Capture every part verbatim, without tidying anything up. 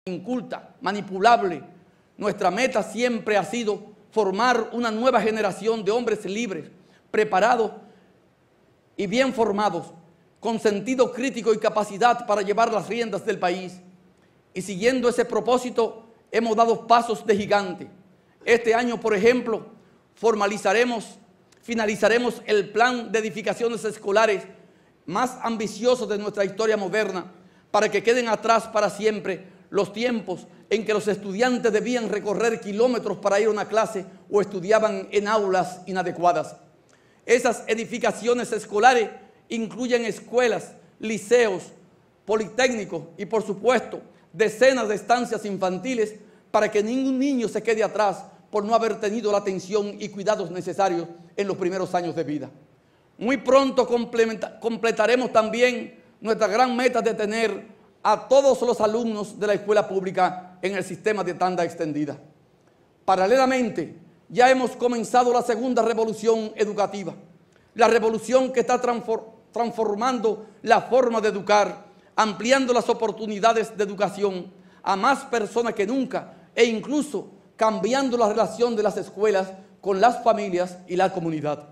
inculta, manipulable. Nuestra meta siempre ha sido formar una nueva generación de hombres libres, preparados y bien formados, con sentido crítico y capacidad para llevar las riendas del país. Y siguiendo ese propósito, hemos dado pasos de gigante. Este año, por ejemplo, formalizaremos, finalizaremos el plan de edificaciones escolares más ambicioso de nuestra historia moderna, para que queden atrás para siempre los tiempos en que los estudiantes debían recorrer kilómetros para ir a una clase o estudiaban en aulas inadecuadas. Esas edificaciones escolares incluyen escuelas, liceos, politécnicos y, por supuesto, decenas de estancias infantiles para que ningún niño se quede atrás por no haber tenido la atención y cuidados necesarios en los primeros años de vida. Muy pronto completaremos también nuestra gran meta de tener a todos los alumnos de la escuela pública en el sistema de tanda extendida. Paralelamente, ya hemos comenzado la segunda revolución educativa, la revolución que está transformando la forma de educar, ampliando las oportunidades de educación a más personas que nunca e incluso cambiando la relación de las escuelas con las familias y la comunidad.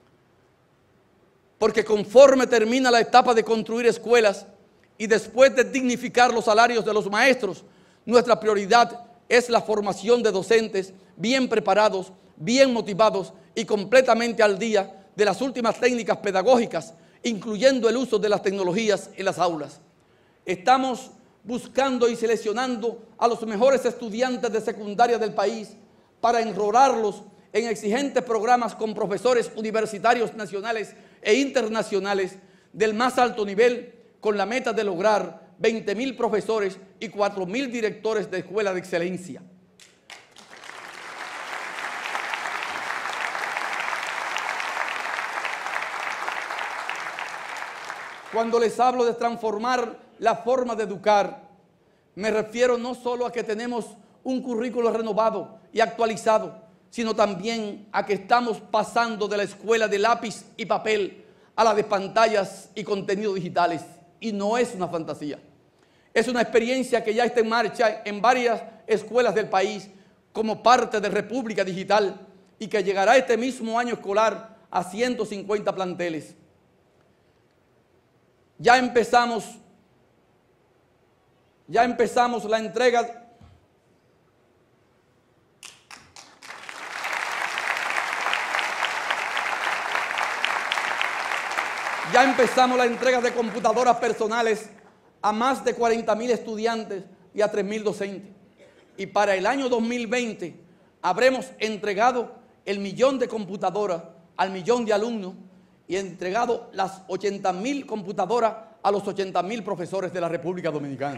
Porque conforme termina la etapa de construir escuelas y después de dignificar los salarios de los maestros, nuestra prioridad es la formación de docentes bien preparados, bien motivados y completamente al día de las últimas técnicas pedagógicas, incluyendo el uso de las tecnologías en las aulas. Estamos buscando y seleccionando a los mejores estudiantes de secundaria del país para enrolarlos en exigentes programas con profesores universitarios nacionales e internacionales del más alto nivel, con la meta de lograr veinte mil profesores y cuatro mil directores de escuela de excelencia. Cuando les hablo de transformar la forma de educar, me refiero no solo a que tenemos un currículo renovado y actualizado, sino también a que estamos pasando de la escuela de lápiz y papel a la de pantallas y contenidos digitales. Y no es una fantasía. Es una experiencia que ya está en marcha en varias escuelas del país como parte de República Digital y que llegará este mismo año escolar a ciento cincuenta planteles. Ya empezamos, ya empezamos la entrega Ya empezamos la entrega de computadoras personales a más de cuarenta mil estudiantes y a tres mil docentes. Y para el año dos mil veinte habremos entregado el millón de computadoras al millón de alumnos y entregado las ochenta mil computadoras a los ochenta mil profesores de la República Dominicana.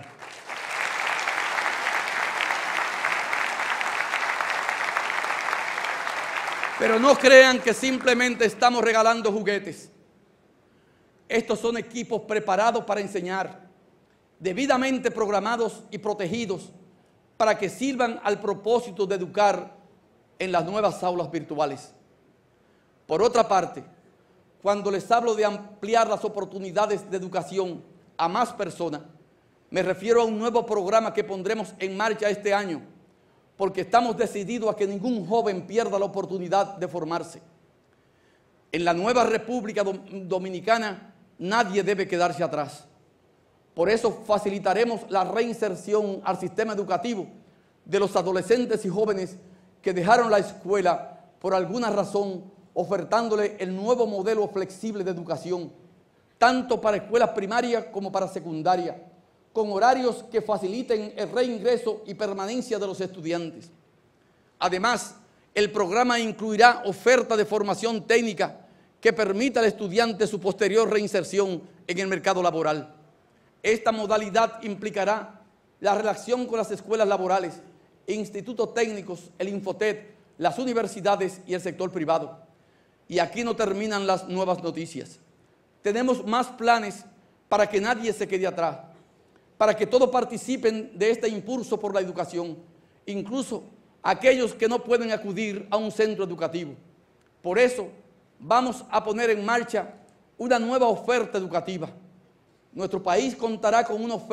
Pero no crean que simplemente estamos regalando juguetes. Estos son equipos preparados para enseñar, debidamente programados y protegidos para que sirvan al propósito de educar en las nuevas aulas virtuales. Por otra parte, cuando les hablo de ampliar las oportunidades de educación a más personas, me refiero a un nuevo programa que pondremos en marcha este año, porque estamos decididos a que ningún joven pierda la oportunidad de formarse. En la nueva República Dominicana, nadie debe quedarse atrás. Por eso facilitaremos la reinserción al sistema educativo de los adolescentes y jóvenes que dejaron la escuela por alguna razón, ofertándole el nuevo modelo flexible de educación, tanto para escuelas primarias como para secundaria, con horarios que faciliten el reingreso y permanencia de los estudiantes. Además, el programa incluirá oferta de formación técnica que permita al estudiante su posterior reinserción en el mercado laboral. Esta modalidad implicará la relación con las escuelas laborales, institutos técnicos, el Infotet, las universidades y el sector privado. Y aquí no terminan las nuevas noticias. Tenemos más planes para que nadie se quede atrás, para que todos participen de este impulso por la educación, incluso aquellos que no pueden acudir a un centro educativo. Por eso, vamos a poner en marcha una nueva oferta educativa. Nuestro país contará con una, ofer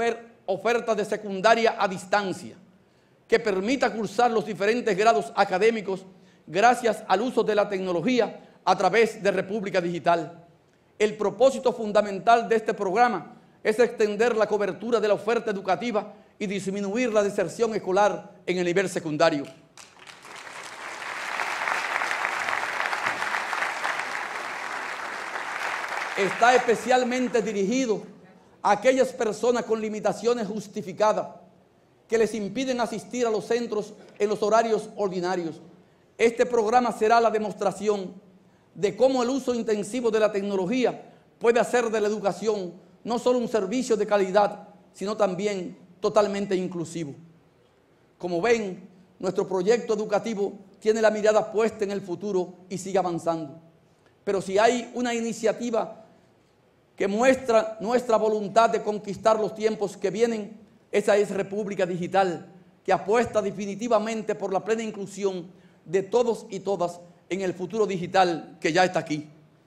oferta de secundaria a distancia que permita cursar los diferentes grados académicos gracias al uso de la tecnología a través de República Digital. El propósito fundamental de este programa es extender la cobertura de la oferta educativa y disminuir la deserción escolar en el nivel secundario. Está especialmente dirigido a aquellas personas con limitaciones justificadas que les impiden asistir a los centros en los horarios ordinarios. Este programa será la demostración de cómo el uso intensivo de la tecnología puede hacer de la educación no solo un servicio de calidad, sino también totalmente inclusivo. Como ven, nuestro proyecto educativo tiene la mirada puesta en el futuro y sigue avanzando. Pero si hay una iniciativa que muestra nuestra voluntad de conquistar los tiempos que vienen, esa es República Digital, que apuesta definitivamente por la plena inclusión de todos y todas en el futuro digital que ya está aquí.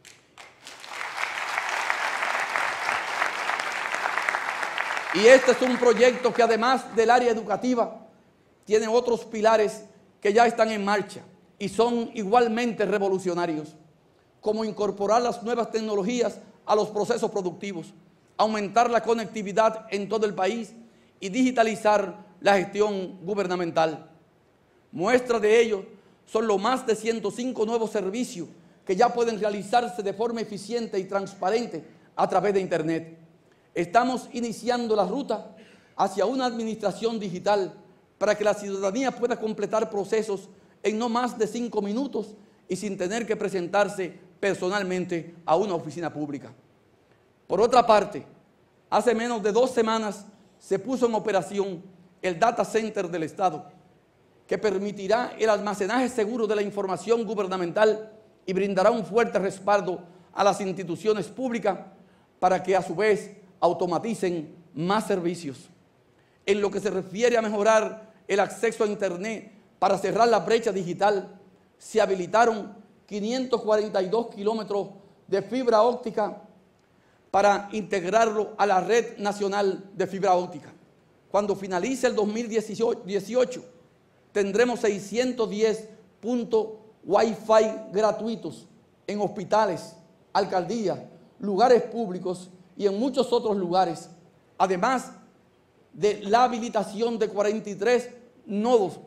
Y este es un proyecto que, además del área educativa, tiene otros pilares que ya están en marcha y son igualmente revolucionarios, como incorporar las nuevas tecnologías a los procesos productivos, aumentar la conectividad en todo el país y digitalizar la gestión gubernamental. Muestra de ello son los más de ciento cinco nuevos servicios que ya pueden realizarse de forma eficiente y transparente a través de Internet. Estamos iniciando la ruta hacia una administración digital para que la ciudadanía pueda completar procesos en no más de cinco minutos y sin tener que presentarse personalmente a una oficina pública. Por otra parte, hace menos de dos semanas se puso en operación el Data Center del Estado, que permitirá el almacenaje seguro de la información gubernamental y brindará un fuerte respaldo a las instituciones públicas para que a su vez automaticen más servicios. En lo que se refiere a mejorar el acceso a Internet para cerrar la brecha digital, se habilitaron quinientos cuarenta y dos kilómetros de fibra óptica para integrarlo a la red nacional de fibra óptica. Cuando finalice el dos mil dieciocho, tendremos seiscientos diez puntos Wi-Fi gratuitos en hospitales, alcaldías, lugares públicos y en muchos otros lugares, además de la habilitación de cuarenta y tres nodos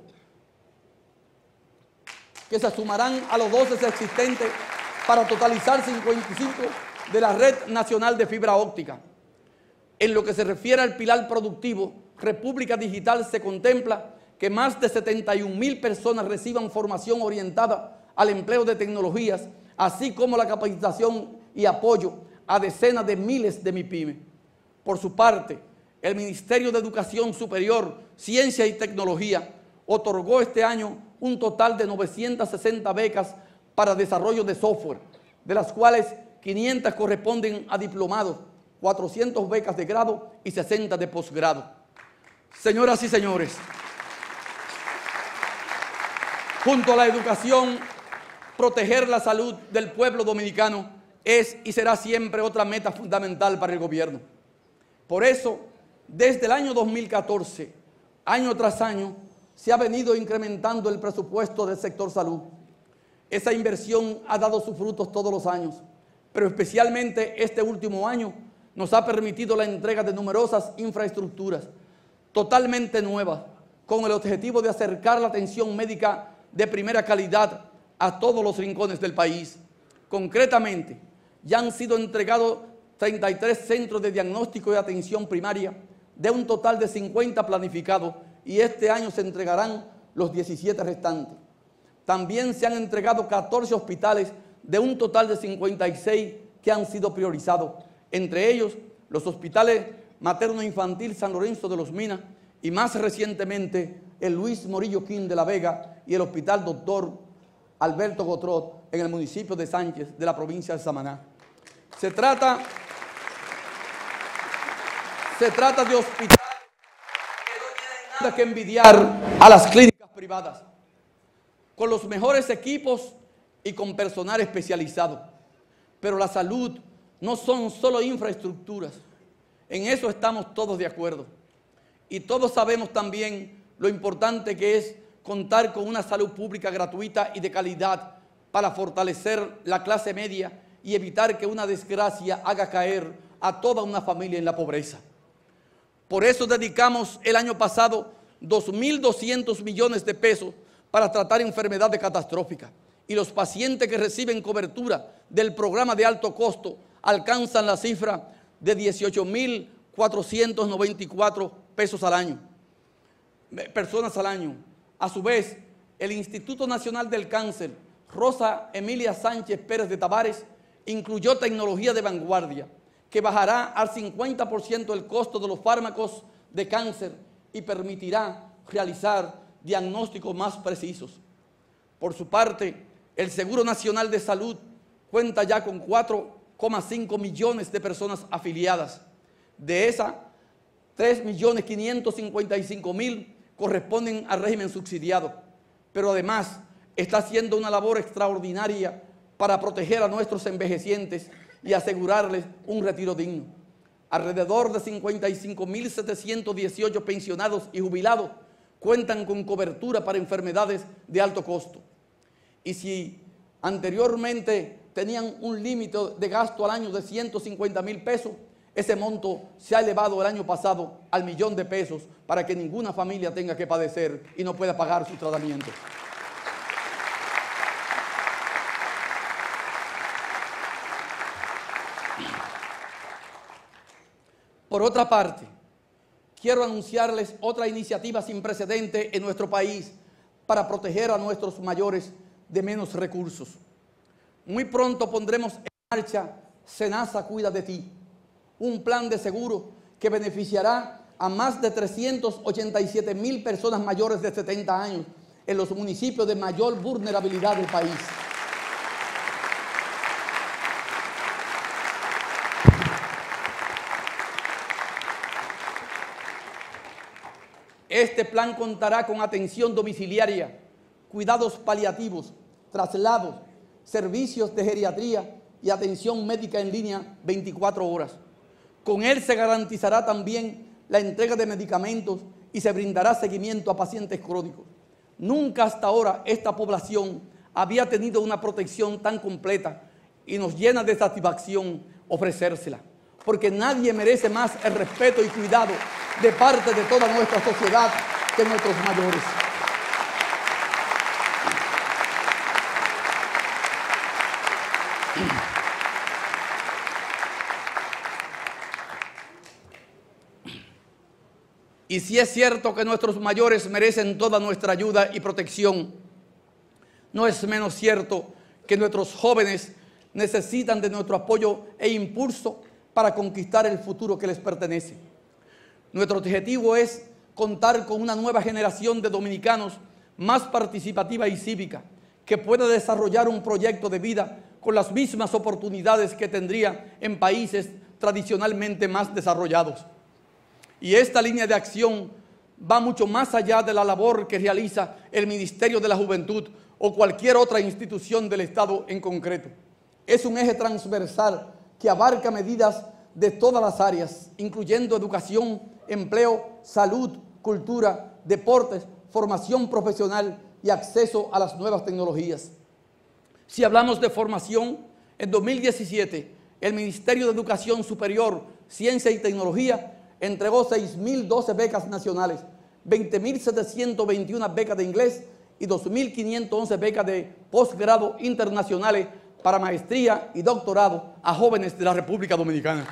que se sumarán a los doce existentes para totalizar cincuenta y cinco de la red nacional de fibra óptica. En lo que se refiere al pilar productivo, República Digital se contempla que más de setenta y un mil personas reciban formación orientada al empleo de tecnologías, así como la capacitación y apoyo a decenas de miles de MIPYMES. Por su parte, el Ministerio de Educación Superior, Ciencia y Tecnología otorgó este año un total de novecientas sesenta becas para desarrollo de software, de las cuales quinientas corresponden a diplomados, cuatrocientas becas de grado y sesenta de posgrado. Señoras y señores, junto a la educación, proteger la salud del pueblo dominicano es y será siempre otra meta fundamental para el gobierno. Por eso, desde el año dos mil catorce, año tras año, se ha venido incrementando el presupuesto del sector salud. Esa inversión ha dado sus frutos todos los años, pero especialmente este último año nos ha permitido la entrega de numerosas infraestructuras totalmente nuevas, con el objetivo de acercar la atención médica de primera calidad a todos los rincones del país. Concretamente, ya han sido entregados treinta y tres centros de diagnóstico y atención primaria, de un total de cincuenta planificados, y este año se entregarán los diecisiete restantes. También se han entregado catorce hospitales de un total de cincuenta y seis que han sido priorizados, entre ellos los hospitales materno-infantil San Lorenzo de los Minas y más recientemente el Luis Morillo King de La Vega y el Hospital Doctor Alberto Gotrot en el municipio de Sánchez de la provincia de Samaná. Se trata, se trata de hospitales que no tienen nada que envidiar a las clínicas privadas, con los mejores equipos y con personal especializado. Pero la salud no son solo infraestructuras, en eso estamos todos de acuerdo. Y todos sabemos también lo importante que es contar con una salud pública gratuita y de calidad para fortalecer la clase media y evitar que una desgracia haga caer a toda una familia en la pobreza. Por eso dedicamos el año pasado dos mil doscientos millones de pesos para tratar enfermedades catastróficas, y los pacientes que reciben cobertura del programa de alto costo alcanzan la cifra de dieciocho mil cuatrocientos noventa y cuatro pesos al año, personas al año. A su vez, el Instituto Nacional del Cáncer, Rosa Emilia Sánchez Pérez de Tavares, incluyó tecnología de vanguardia que bajará al cincuenta por ciento el costo de los fármacos de cáncer y permitirá realizar diagnósticos más precisos. Por su parte, el Seguro Nacional de Salud cuenta ya con cuatro coma cinco millones de personas afiliadas. De esas, tres millones quinientos cincuenta y cinco mil corresponden al régimen subsidiado, pero además está haciendo una labor extraordinaria para proteger a nuestros envejecientes y asegurarles un retiro digno. Alrededor de cincuenta y cinco mil setecientos dieciocho pensionados y jubilados cuentan con cobertura para enfermedades de alto costo. Y si anteriormente tenían un límite de gasto al año de ciento cincuenta mil pesos, ese monto se ha elevado el año pasado al millón de pesos para que ninguna familia tenga que padecer y no pueda pagar su tratamiento. Por otra parte, quiero anunciarles otra iniciativa sin precedente en nuestro país para proteger a nuestros mayores de menos recursos. Muy pronto pondremos en marcha Senasa Cuida de Ti, un plan de seguro que beneficiará a más de trescientos ochenta y siete mil personas mayores de setenta años en los municipios de mayor vulnerabilidad del país. Este plan contará con atención domiciliaria, cuidados paliativos, traslados, servicios de geriatría y atención médica en línea veinticuatro horas. Con él se garantizará también la entrega de medicamentos y se brindará seguimiento a pacientes crónicos. Nunca hasta ahora esta población había tenido una protección tan completa y nos llena de satisfacción ofrecérsela, porque nadie merece más el respeto y cuidado de parte de toda nuestra sociedad que nuestros mayores. Y si es cierto que nuestros mayores merecen toda nuestra ayuda y protección, no es menos cierto que nuestros jóvenes necesitan de nuestro apoyo e impulso para conquistar el futuro que les pertenece. Nuestro objetivo es contar con una nueva generación de dominicanos más participativa y cívica, que pueda desarrollar un proyecto de vida con las mismas oportunidades que tendría en países tradicionalmente más desarrollados. Y esta línea de acción va mucho más allá de la labor que realiza el Ministerio de la Juventud o cualquier otra institución del Estado en concreto. Es un eje transversal que abarca medidas de todas las áreas, incluyendo educación, empleo, salud, cultura, deportes, formación profesional y acceso a las nuevas tecnologías. Si hablamos de formación, en dos mil diecisiete el Ministerio de Educación Superior, Ciencia y Tecnología entregó seis mil doce becas nacionales, veinte mil setecientos veintiuna becas de inglés y dos mil quinientas once becas de posgrado internacionales para maestría y doctorado a jóvenes de la República Dominicana.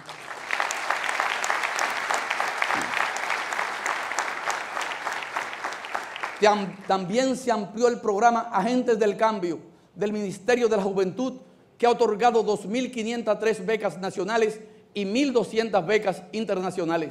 También se amplió el programa Agentes del Cambio del Ministerio de la Juventud, que ha otorgado dos mil quinientas tres becas nacionales y mil doscientas becas internacionales.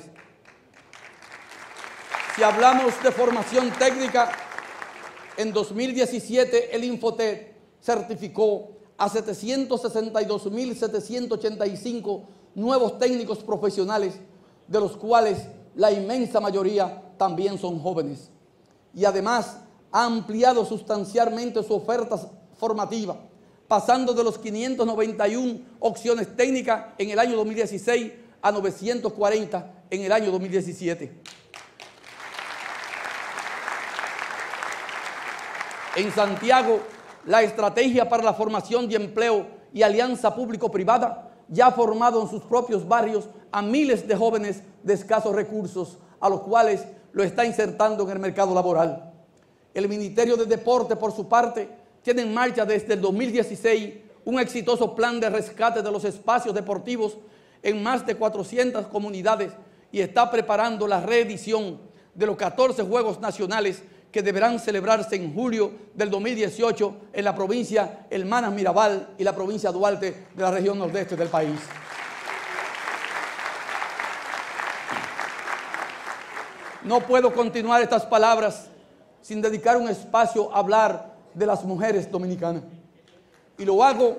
Si hablamos de formación técnica, en dos mil diecisiete el Infotet certificó a setecientos sesenta y dos mil setecientos ochenta y cinco nuevos técnicos profesionales, de los cuales la inmensa mayoría también son jóvenes. Y además ha ampliado sustancialmente su oferta formativa, pasando de los quinientas noventa y una opciones técnicas en el año dos mil dieciséis a novecientas cuarenta en el año dos mil diecisiete. En Santiago, la estrategia para la formación de empleo y alianza público-privada ya ha formado en sus propios barrios a miles de jóvenes de escasos recursos, a los cuales lo está insertando en el mercado laboral. El Ministerio de Deporte, por su parte, tiene en marcha desde el dos mil dieciséis un exitoso plan de rescate de los espacios deportivos en más de cuatrocientas comunidades y está preparando la reedición de los catorce Juegos Nacionales que deberán celebrarse en julio del dos mil dieciocho en la provincia Hermanas Mirabal y la provincia Duarte de la región nordeste del país. No puedo continuar estas palabras sin dedicar un espacio a hablar de las mujeres dominicanas. Y lo hago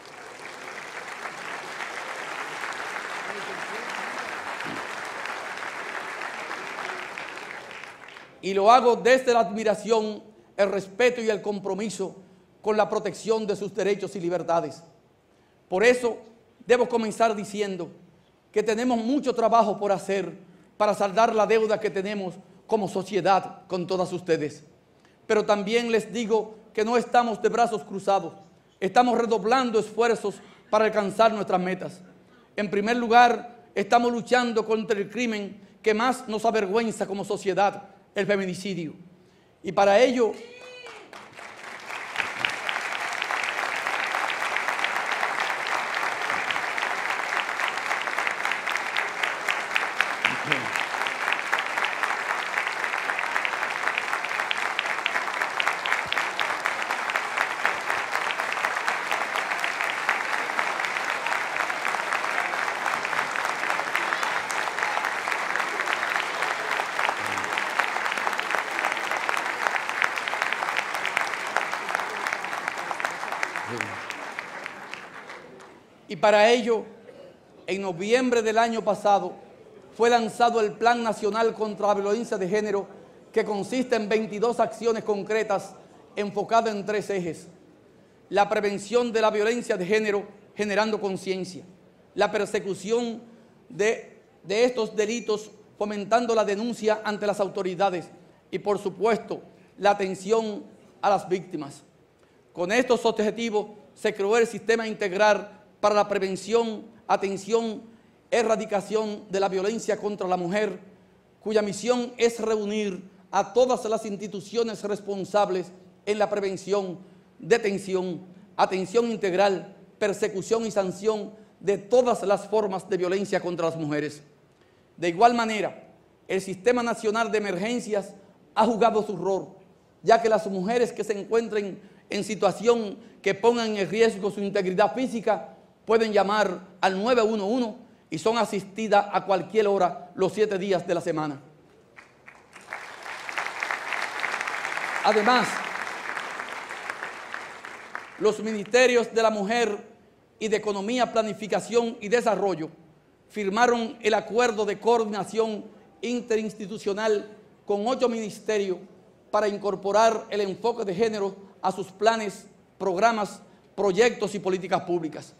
y lo hago desde la admiración, el respeto y el compromiso con la protección de sus derechos y libertades. Por eso debo comenzar diciendo que tenemos mucho trabajo por hacer para saldar la deuda que tenemos como sociedad con todas ustedes. Pero también les digo que no estamos de brazos cruzados, estamos redoblando esfuerzos para alcanzar nuestras metas. En primer lugar, estamos luchando contra el crimen que más nos avergüenza como sociedad, el feminicidio. Y para ello, Y para ello, en noviembre del año pasado, fue lanzado el Plan Nacional contra la Violencia de Género, que consiste en veintidós acciones concretas enfocadas en tres ejes: la prevención de la violencia de género, generando conciencia; la persecución de, de estos delitos, fomentando la denuncia ante las autoridades; y, por supuesto, la atención a las víctimas. Con estos objetivos se creó el Sistema Integral para la Prevención, Atención, Erradicación de la Violencia contra la Mujer, cuya misión es reunir a todas las instituciones responsables en la prevención, detención, atención integral, persecución y sanción de todas las formas de violencia contra las mujeres. De igual manera, el Sistema Nacional de Emergencias ha jugado su rol, ya que las mujeres que se encuentren en situación que pongan en riesgo su integridad física pueden llamar al nueve uno uno y son asistidas a cualquier hora los siete días de la semana. Además, los ministerios de la Mujer y de Economía, Planificación y Desarrollo firmaron el acuerdo de coordinación interinstitucional con ocho ministerios para incorporar el enfoque de género a sus planes, programas, proyectos y políticas públicas.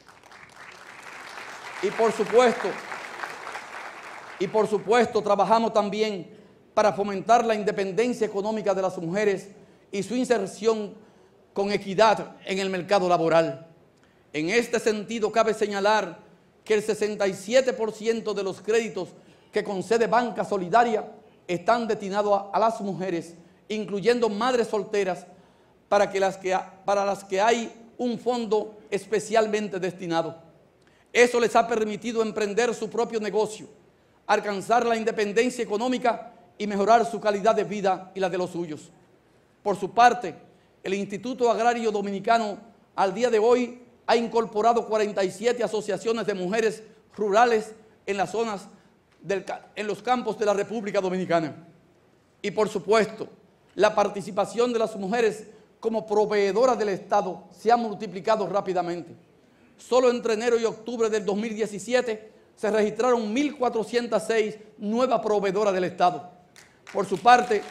Y por supuesto, y por supuesto, trabajamos también para fomentar la independencia económica de las mujeres y su inserción con equidad en el mercado laboral. En este sentido, cabe señalar que el sesenta y siete por ciento de los créditos que concede Banca Solidaria están destinados a, a las mujeres, incluyendo madres solteras, para, que las que, para las que hay un fondo especialmente destinado. Eso les ha permitido emprender su propio negocio, alcanzar la independencia económica y mejorar su calidad de vida y la de los suyos. Por su parte, el Instituto Agrario Dominicano al día de hoy ha incorporado cuarenta y siete asociaciones de mujeres rurales en las zonas, del, en los campos de la República Dominicana. Y por supuesto, la participación de las mujeres como proveedoras del Estado se ha multiplicado rápidamente. Solo entre enero y octubre del dos mil diecisiete se registraron mil cuatrocientas seis nuevas proveedoras del Estado. Por su parte,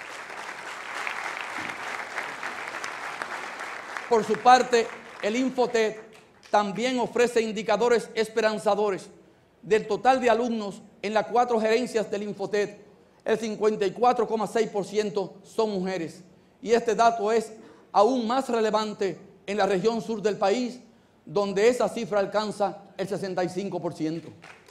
por su parte, el Infotet también ofrece indicadores esperanzadores. Del total de alumnos en las cuatro gerencias del Infotet, el cincuenta y cuatro coma seis por ciento son mujeres y este dato es aún más relevante en la región sur del país, donde esa cifra alcanza el sesenta y cinco por ciento.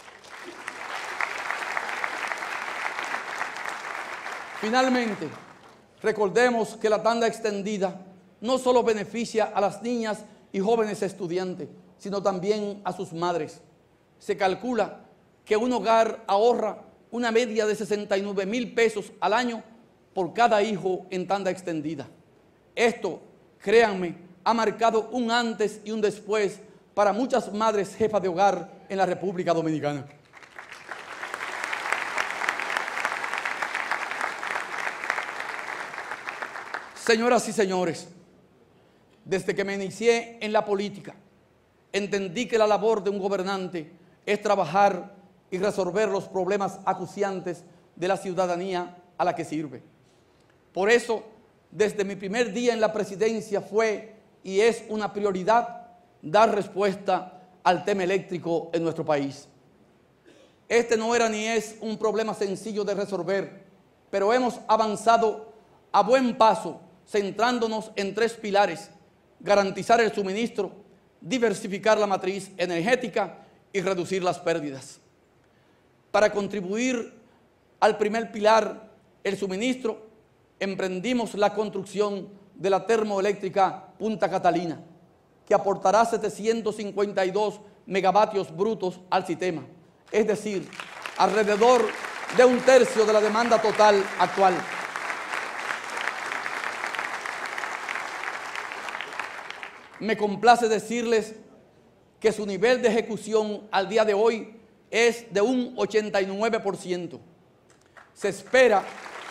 Finalmente, recordemos que la tanda extendida no solo beneficia a las niñas y jóvenes estudiantes, sino también a sus madres. Se calcula que un hogar ahorra una media de sesenta y nueve mil pesos al año por cada hijo en tanda extendida. Esto, créanme, ha marcado un antes y un después para muchas madres jefas de hogar en la República Dominicana. Señoras y señores, desde que me inicié en la política, entendí que la labor de un gobernante es trabajar y resolver los problemas acuciantes de la ciudadanía a la que sirve. Por eso, desde mi primer día en la presidencia fue y es una prioridad dar respuesta al tema eléctrico en nuestro país. Este no era ni es un problema sencillo de resolver, pero hemos avanzado a buen paso, centrándonos en tres pilares: garantizar el suministro, diversificar la matriz energética y reducir las pérdidas. Para contribuir al primer pilar, el suministro, emprendimos la construcción de la termoeléctrica Punta Catalina, que aportará setecientos cincuenta y dos megavatios brutos al sistema, es decir, alrededor de un tercio de la demanda total actual. Me complace decirles que su nivel de ejecución al día de hoy es de un ochenta y nueve por ciento. Se espera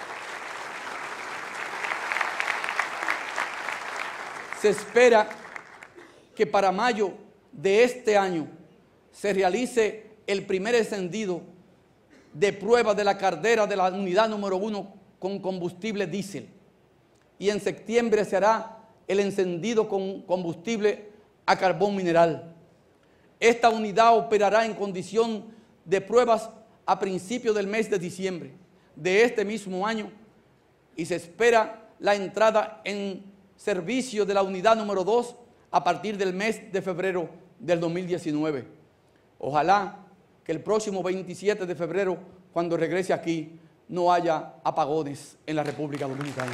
se espera que para mayo de este año se realice el primer encendido de prueba de la caldera de la unidad número uno con combustible diésel, y en septiembre se hará el encendido con combustible a carbón mineral. Esta unidad operará en condición de pruebas a principios del mes de diciembre de este mismo año, y se espera la entrada en servicio de la unidad número dos a partir del mes de febrero del dos mil diecinueve. Ojalá que el próximo veintisiete de febrero, cuando regrese aquí, no haya apagones en la República Dominicana.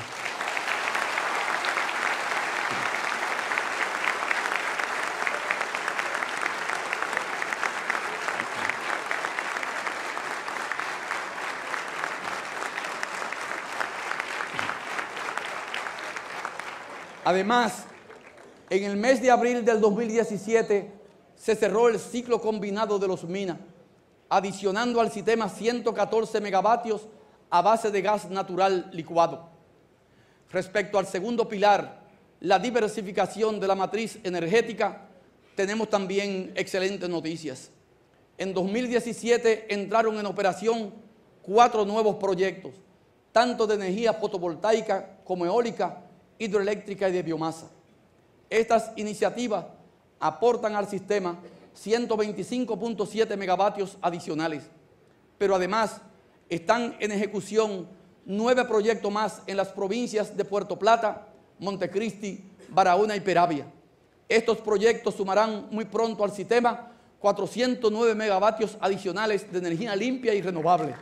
Además, en el mes de abril del dos mil diecisiete se cerró el ciclo combinado de los Minas, adicionando al sistema ciento catorce megavatios a base de gas natural licuado. Respecto al segundo pilar, la diversificación de la matriz energética, tenemos también excelentes noticias. En dos mil diecisiete entraron en operación cuatro nuevos proyectos, tanto de energía fotovoltaica como eólica, hidroeléctrica y de biomasa. Estas iniciativas aportan al sistema ciento veinticinco punto siete megavatios adicionales, pero además están en ejecución nueve proyectos más en las provincias de Puerto Plata, Montecristi, Barahona y Peravia. Estos proyectos sumarán muy pronto al sistema cuatrocientos nueve megavatios adicionales de energía limpia y renovable.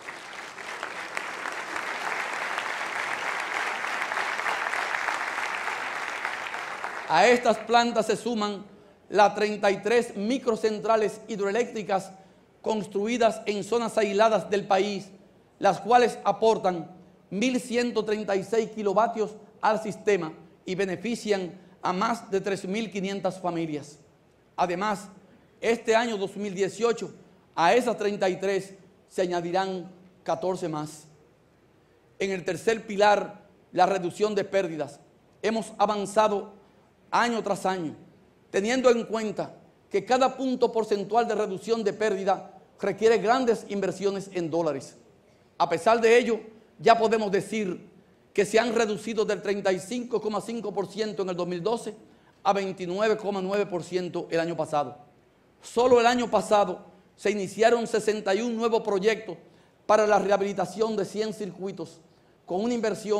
A estas plantas se suman las treinta y tres microcentrales hidroeléctricas construidas en zonas aisladas del país, las cuales aportan mil ciento treinta y seis kilovatios al sistema y benefician a más de tres mil quinientas familias. Además, este año dos mil dieciocho, a esas treinta y tres se añadirán catorce más. En el tercer pilar, la reducción de pérdidas, hemos avanzado año tras año, teniendo en cuenta que cada punto porcentual de reducción de pérdida requiere grandes inversiones en dólares. A pesar de ello, ya podemos decir que se han reducido del treinta y cinco coma cinco por ciento en el dos mil doce a veintinueve coma nueve por ciento el año pasado. Solo el año pasado se iniciaron sesenta y uno nuevos proyectos para la rehabilitación de cien circuitos, con una inversión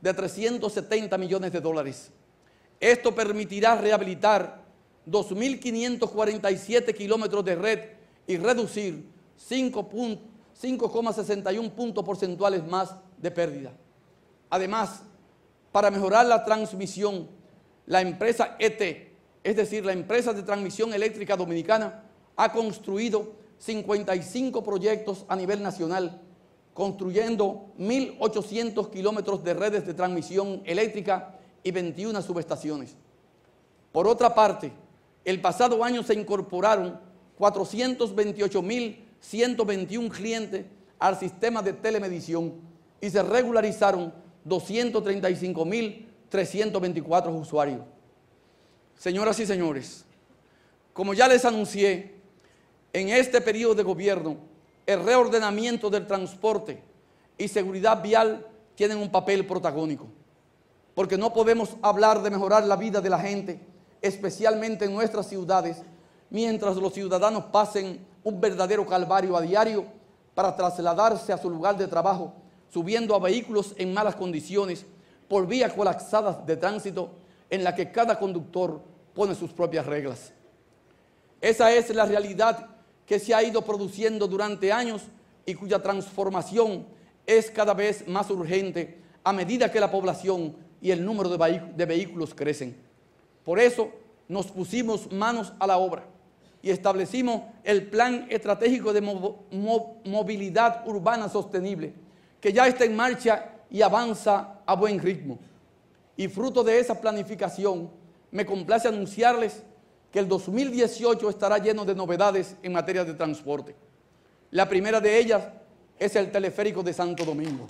de trescientos setenta millones de dólares. Esto permitirá rehabilitar dos mil quinientos cuarenta y siete kilómetros de red y reducir cinco coma sesenta y uno puntos porcentuales más de pérdida. Además, para mejorar la transmisión, la empresa E T, es decir, la empresa de transmisión eléctrica dominicana, ha construido cincuenta y cinco proyectos a nivel nacional, construyendo mil ochocientos kilómetros de redes de transmisión eléctrica y veintiuna subestaciones. Por otra parte, el pasado año se incorporaron cuatrocientos veintiocho mil ciento veintiuno clientes al sistema de telemedición y se regularizaron doscientos treinta y cinco mil trescientos veinticuatro usuarios. Señoras y señores, como ya les anuncié, en este periodo de gobierno, el reordenamiento del transporte y seguridad vial tienen un papel protagónico, porque no podemos hablar de mejorar la vida de la gente, especialmente en nuestras ciudades, mientras los ciudadanos pasen un verdadero calvario a diario para trasladarse a su lugar de trabajo, subiendo a vehículos en malas condiciones por vías colapsadas de tránsito en la que cada conductor pone sus propias reglas. Esa es la realidad que se ha ido produciendo durante años y cuya transformación es cada vez más urgente a medida que la población y el número de, vehi- de vehículos crecen. Por eso nos pusimos manos a la obra y establecimos el Plan Estratégico de Mo- Mo- Movilidad Urbana Sostenible, que ya está en marcha y avanza a buen ritmo. Y fruto de esa planificación, me complace anunciarles que el dos mil dieciocho estará lleno de novedades en materia de transporte. La primera de ellas es el teleférico de Santo Domingo.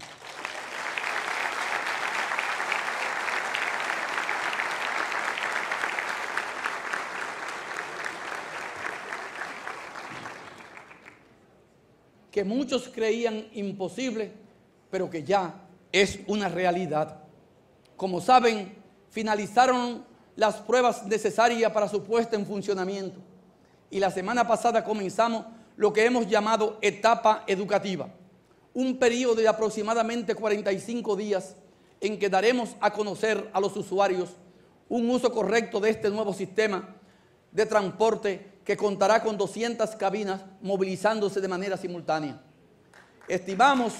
Que muchos creían imposible, pero que ya es una realidad. Como saben, finalizaron las pruebas necesarias para su puesta en funcionamiento y la semana pasada comenzamos lo que hemos llamado etapa educativa, un periodo de aproximadamente cuarenta y cinco días en que daremos a conocer a los usuarios un uso correcto de este nuevo sistema de transporte que contará con doscientas cabinas movilizándose de manera simultánea. Estimamos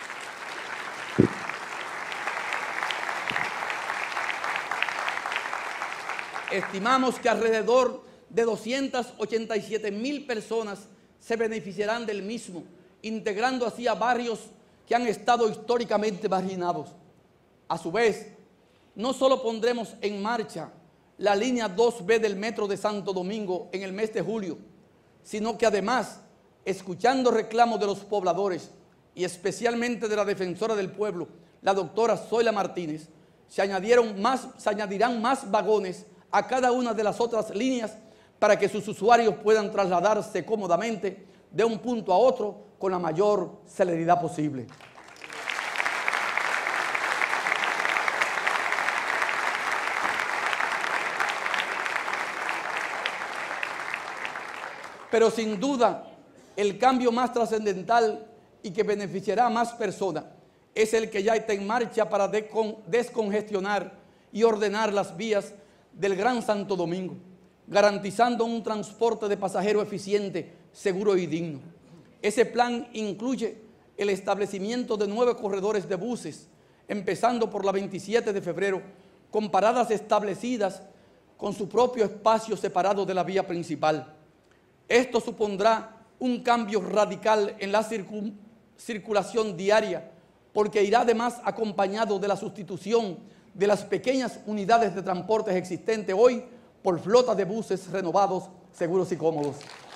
Estimamos que alrededor de doscientas ochenta y siete mil personas se beneficiarán del mismo, integrando así a barrios que han estado históricamente marginados. A su vez, no solo pondremos en marcha la línea dos B del Metro de Santo Domingo en el mes de julio, sino que además, escuchando reclamos de los pobladores y especialmente de la defensora del pueblo, la doctora Zoila Martínez, se, añadieron más, se añadirán más vagones a cada una de las otras líneas para que sus usuarios puedan trasladarse cómodamente de un punto a otro con la mayor celeridad posible. Pero sin duda, el cambio más trascendental y que beneficiará a más personas es el que ya está en marcha para descongestionar y ordenar las vías del Gran Santo Domingo, garantizando un transporte de pasajeros eficiente, seguro y digno. Ese plan incluye el establecimiento de nueve corredores de buses, empezando por la veintisiete de febrero, con paradas establecidas con su propio espacio separado de la vía principal. Esto supondrá un cambio radical en la circun- circulación diaria, porque irá además acompañado de la sustitución de las pequeñas unidades de transportes existentes hoy por flotas de buses renovados, seguros y cómodos.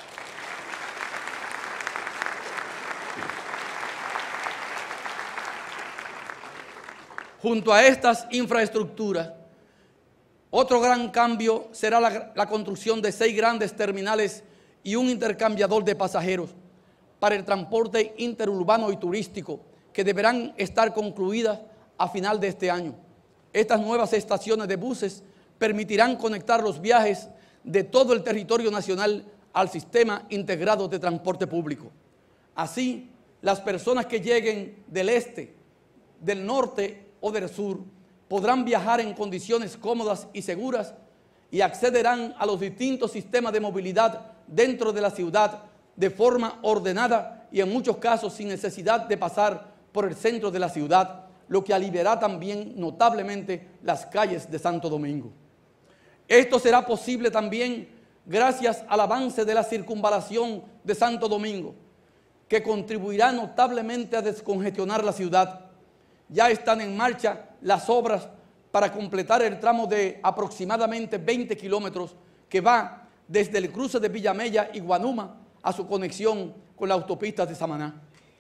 Junto a estas infraestructuras, otro gran cambio será la, la construcción de seis grandes terminales y un intercambiador de pasajeros para el transporte interurbano y turístico, que deberán estar concluidas a final de este año. Estas nuevas estaciones de buses permitirán conectar los viajes de todo el territorio nacional al sistema integrado de transporte público. Así, las personas que lleguen del este, del norte o del sur podrán viajar en condiciones cómodas y seguras y accederán a los distintos sistemas de movilidad dentro de la ciudad de forma ordenada y en muchos casos sin necesidad de pasar por el centro de la ciudad, lo que aliviará también notablemente las calles de Santo Domingo. Esto será posible también gracias al avance de la circunvalación de Santo Domingo, que contribuirá notablemente a descongestionar la ciudad. Ya están en marcha las obras para completar el tramo de aproximadamente veinte kilómetros que va desde el cruce de Villamella y Guanuma a su conexión con la autopista de Samaná.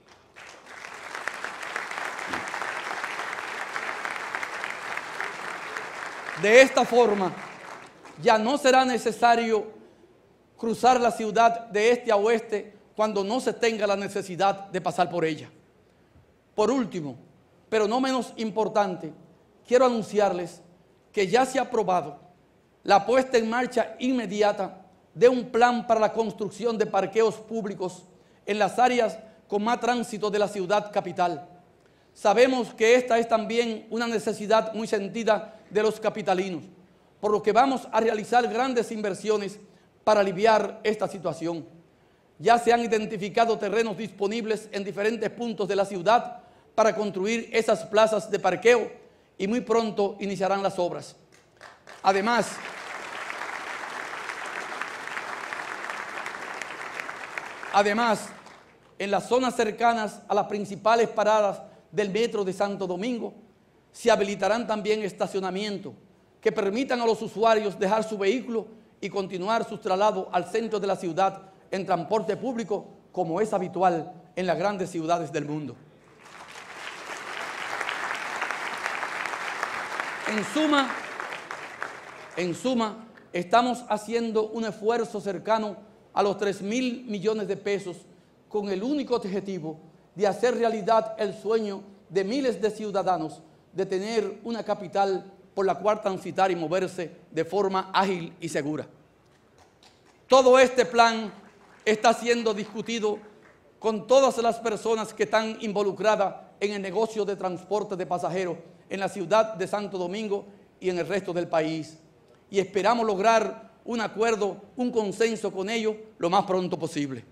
De esta forma, ya no será necesario cruzar la ciudad de este a oeste cuando no se tenga la necesidad de pasar por ella. Por último, pero no menos importante, quiero anunciarles que ya se ha aprobado la puesta en marcha inmediata de un plan para la construcción de parqueos públicos en las áreas con más tránsito de la ciudad capital. Sabemos que esta es también una necesidad muy sentida de los capitalinos, por lo que vamos a realizar grandes inversiones para aliviar esta situación. Ya se han identificado terrenos disponibles en diferentes puntos de la ciudad para construir esas plazas de parqueo y muy pronto iniciarán las obras. Además, además, en las zonas cercanas a las principales paradas del metro de Santo Domingo, se habilitarán también estacionamientos que permitan a los usuarios dejar su vehículo y continuar su traslado al centro de la ciudad en transporte público, como es habitual en las grandes ciudades del mundo. En suma, en suma, estamos haciendo un esfuerzo cercano a los tres mil millones de pesos con el único objetivo de hacer realidad el sueño de miles de ciudadanos de tener una capital por la cual transitar y moverse de forma ágil y segura. Todo este plan está siendo discutido con todas las personas que están involucradas en el negocio de transporte de pasajeros en la ciudad de Santo Domingo y en el resto del país. Y esperamos lograr un acuerdo, un consenso con ellos lo más pronto posible.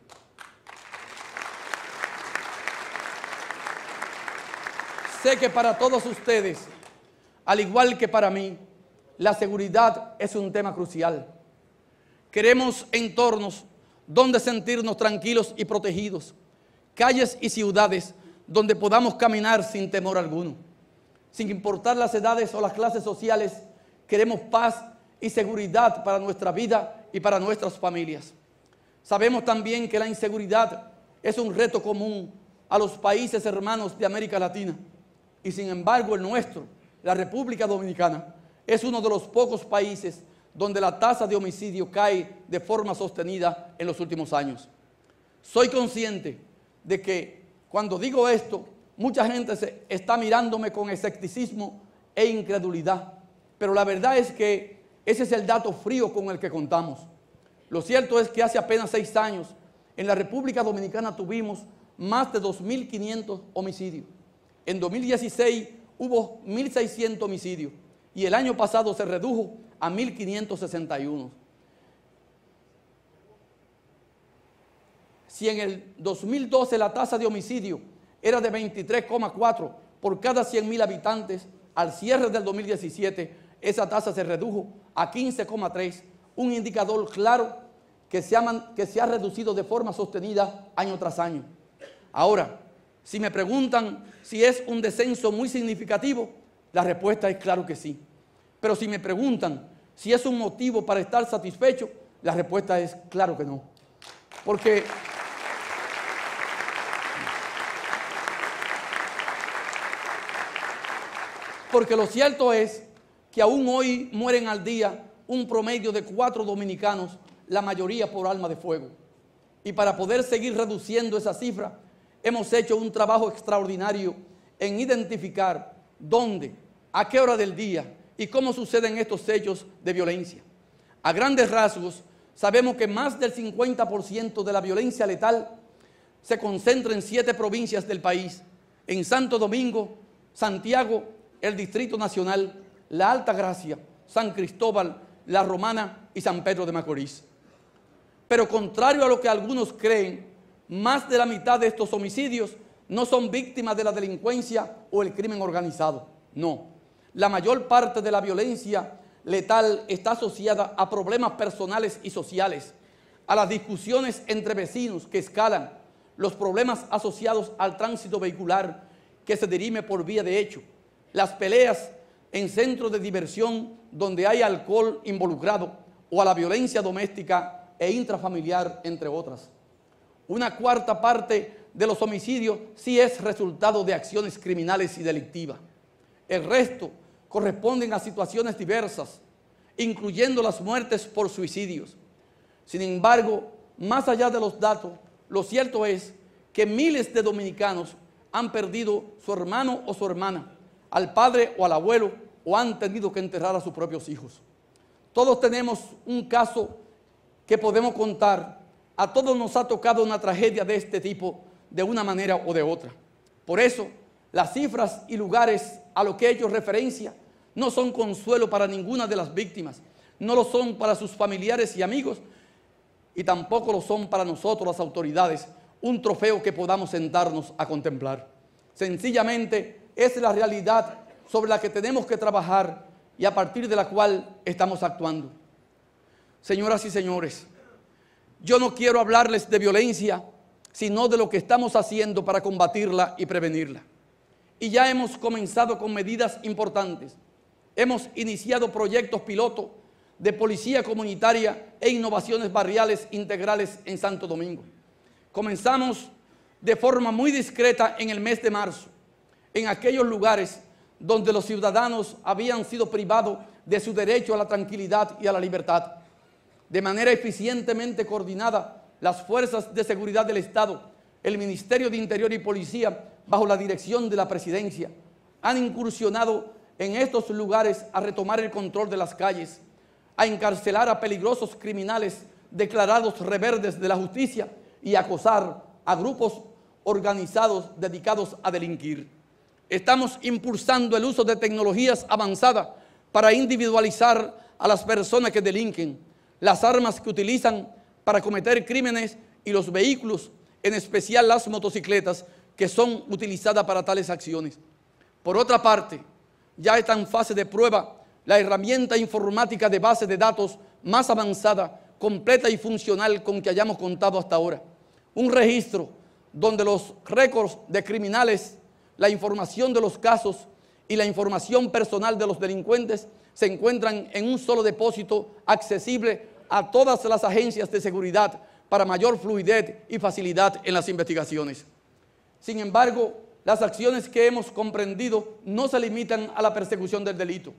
Sé que para todos ustedes, al igual que para mí, la seguridad es un tema crucial. Queremos entornos donde sentirnos tranquilos y protegidos, calles y ciudades donde podamos caminar sin temor alguno. Sin importar las edades o las clases sociales, queremos paz y seguridad para nuestra vida y para nuestras familias. Sabemos también que la inseguridad es un reto común a los países hermanos de América Latina. Y sin embargo el nuestro, la República Dominicana, es uno de los pocos países donde la tasa de homicidio cae de forma sostenida en los últimos años. Soy consciente de que cuando digo esto, mucha gente se está mirándome con escepticismo e incredulidad, pero la verdad es que ese es el dato frío con el que contamos. Lo cierto es que hace apenas seis años en la República Dominicana tuvimos más de dos mil quinientos homicidios. En dos mil dieciséis hubo mil seiscientos homicidios y el año pasado se redujo a mil quinientos sesenta y uno. Si en el dos mil doce la tasa de homicidio era de veintitrés coma cuatro por cada cien mil habitantes, al cierre del dos mil diecisiete esa tasa se redujo a quince coma tres, un indicador claro que se, ha, que se ha reducido de forma sostenida año tras año. Ahora, si me preguntan si es un descenso muy significativo, la respuesta es claro que sí. Pero si me preguntan si es un motivo para estar satisfecho, la respuesta es claro que no. Porque, porque lo cierto es que aún hoy mueren al día un promedio de cuatro dominicanos, la mayoría por arma de fuego. Y para poder seguir reduciendo esa cifra, hemos hecho un trabajo extraordinario en identificar dónde, a qué hora del día y cómo suceden estos hechos de violencia. A grandes rasgos, sabemos que más del cincuenta por ciento de la violencia letal se concentra en siete provincias del país: en Santo Domingo, Santiago, el Distrito Nacional, la Alta Gracia, San Cristóbal, La Romana y San Pedro de Macorís. Pero contrario a lo que algunos creen, más de la mitad de estos homicidios no son víctimas de la delincuencia o el crimen organizado. No, la mayor parte de la violencia letal está asociada a problemas personales y sociales, a las discusiones entre vecinos que escalan, los problemas asociados al tránsito vehicular que se dirime por vía de hecho, las peleas en centros de diversión donde hay alcohol involucrado o a la violencia doméstica e intrafamiliar, entre otras. Una cuarta parte de los homicidios sí es resultado de acciones criminales y delictivas. El resto corresponden a situaciones diversas, incluyendo las muertes por suicidios. Sin embargo, más allá de los datos, lo cierto es que miles de dominicanos han perdido su hermano o su hermana, al padre o al abuelo, o han tenido que enterrar a sus propios hijos. Todos tenemos un caso que podemos contar. A todos nos ha tocado una tragedia de este tipo, de una manera o de otra. Por eso, las cifras y lugares a los que he hecho referencia no son consuelo para ninguna de las víctimas, no lo son para sus familiares y amigos, y tampoco lo son para nosotros, las autoridades, un trofeo que podamos sentarnos a contemplar. Sencillamente es la realidad sobre la que tenemos que trabajar y a partir de la cual estamos actuando. Señoras y señores, yo no quiero hablarles de violencia, sino de lo que estamos haciendo para combatirla y prevenirla. Y ya hemos comenzado con medidas importantes. Hemos iniciado proyectos piloto de policía comunitaria e innovaciones barriales integrales en Santo Domingo. Comenzamos de forma muy discreta en el mes de marzo, en aquellos lugares donde los ciudadanos habían sido privados de su derecho a la tranquilidad y a la libertad. De manera eficientemente coordinada, las fuerzas de seguridad del Estado, el Ministerio de Interior y Policía, bajo la dirección de la Presidencia, han incursionado en estos lugares a retomar el control de las calles, a encarcelar a peligrosos criminales declarados reverdes de la justicia y a acosar a grupos organizados dedicados a delinquir. Estamos impulsando el uso de tecnologías avanzadas para individualizar a las personas que delinquen, las armas que utilizan para cometer crímenes y los vehículos, en especial las motocicletas, que son utilizadas para tales acciones. Por otra parte, ya está en fase de prueba la herramienta informática de base de datos más avanzada, completa y funcional con que hayamos contado hasta ahora. Un registro donde los récords de criminales, la información de los casos y la información personal de los delincuentes se encuentran en un solo depósito accesible a todas las agencias de seguridad para mayor fluidez y facilidad en las investigaciones. Sin embargo, las acciones que hemos comprendido no se limitan a la persecución del delito.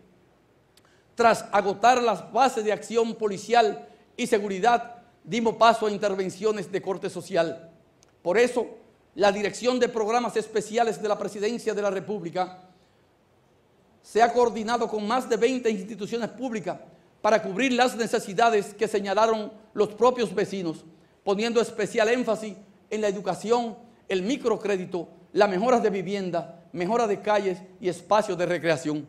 Tras agotar las bases de acción policial y seguridad, dimos paso a intervenciones de corte social. Por eso, la Dirección de Programas Especiales de la Presidencia de la República se ha coordinado con más de veinte instituciones públicas para cubrir las necesidades que señalaron los propios vecinos, poniendo especial énfasis en la educación, el microcrédito, las mejoras de vivienda, mejora de calles y espacios de recreación.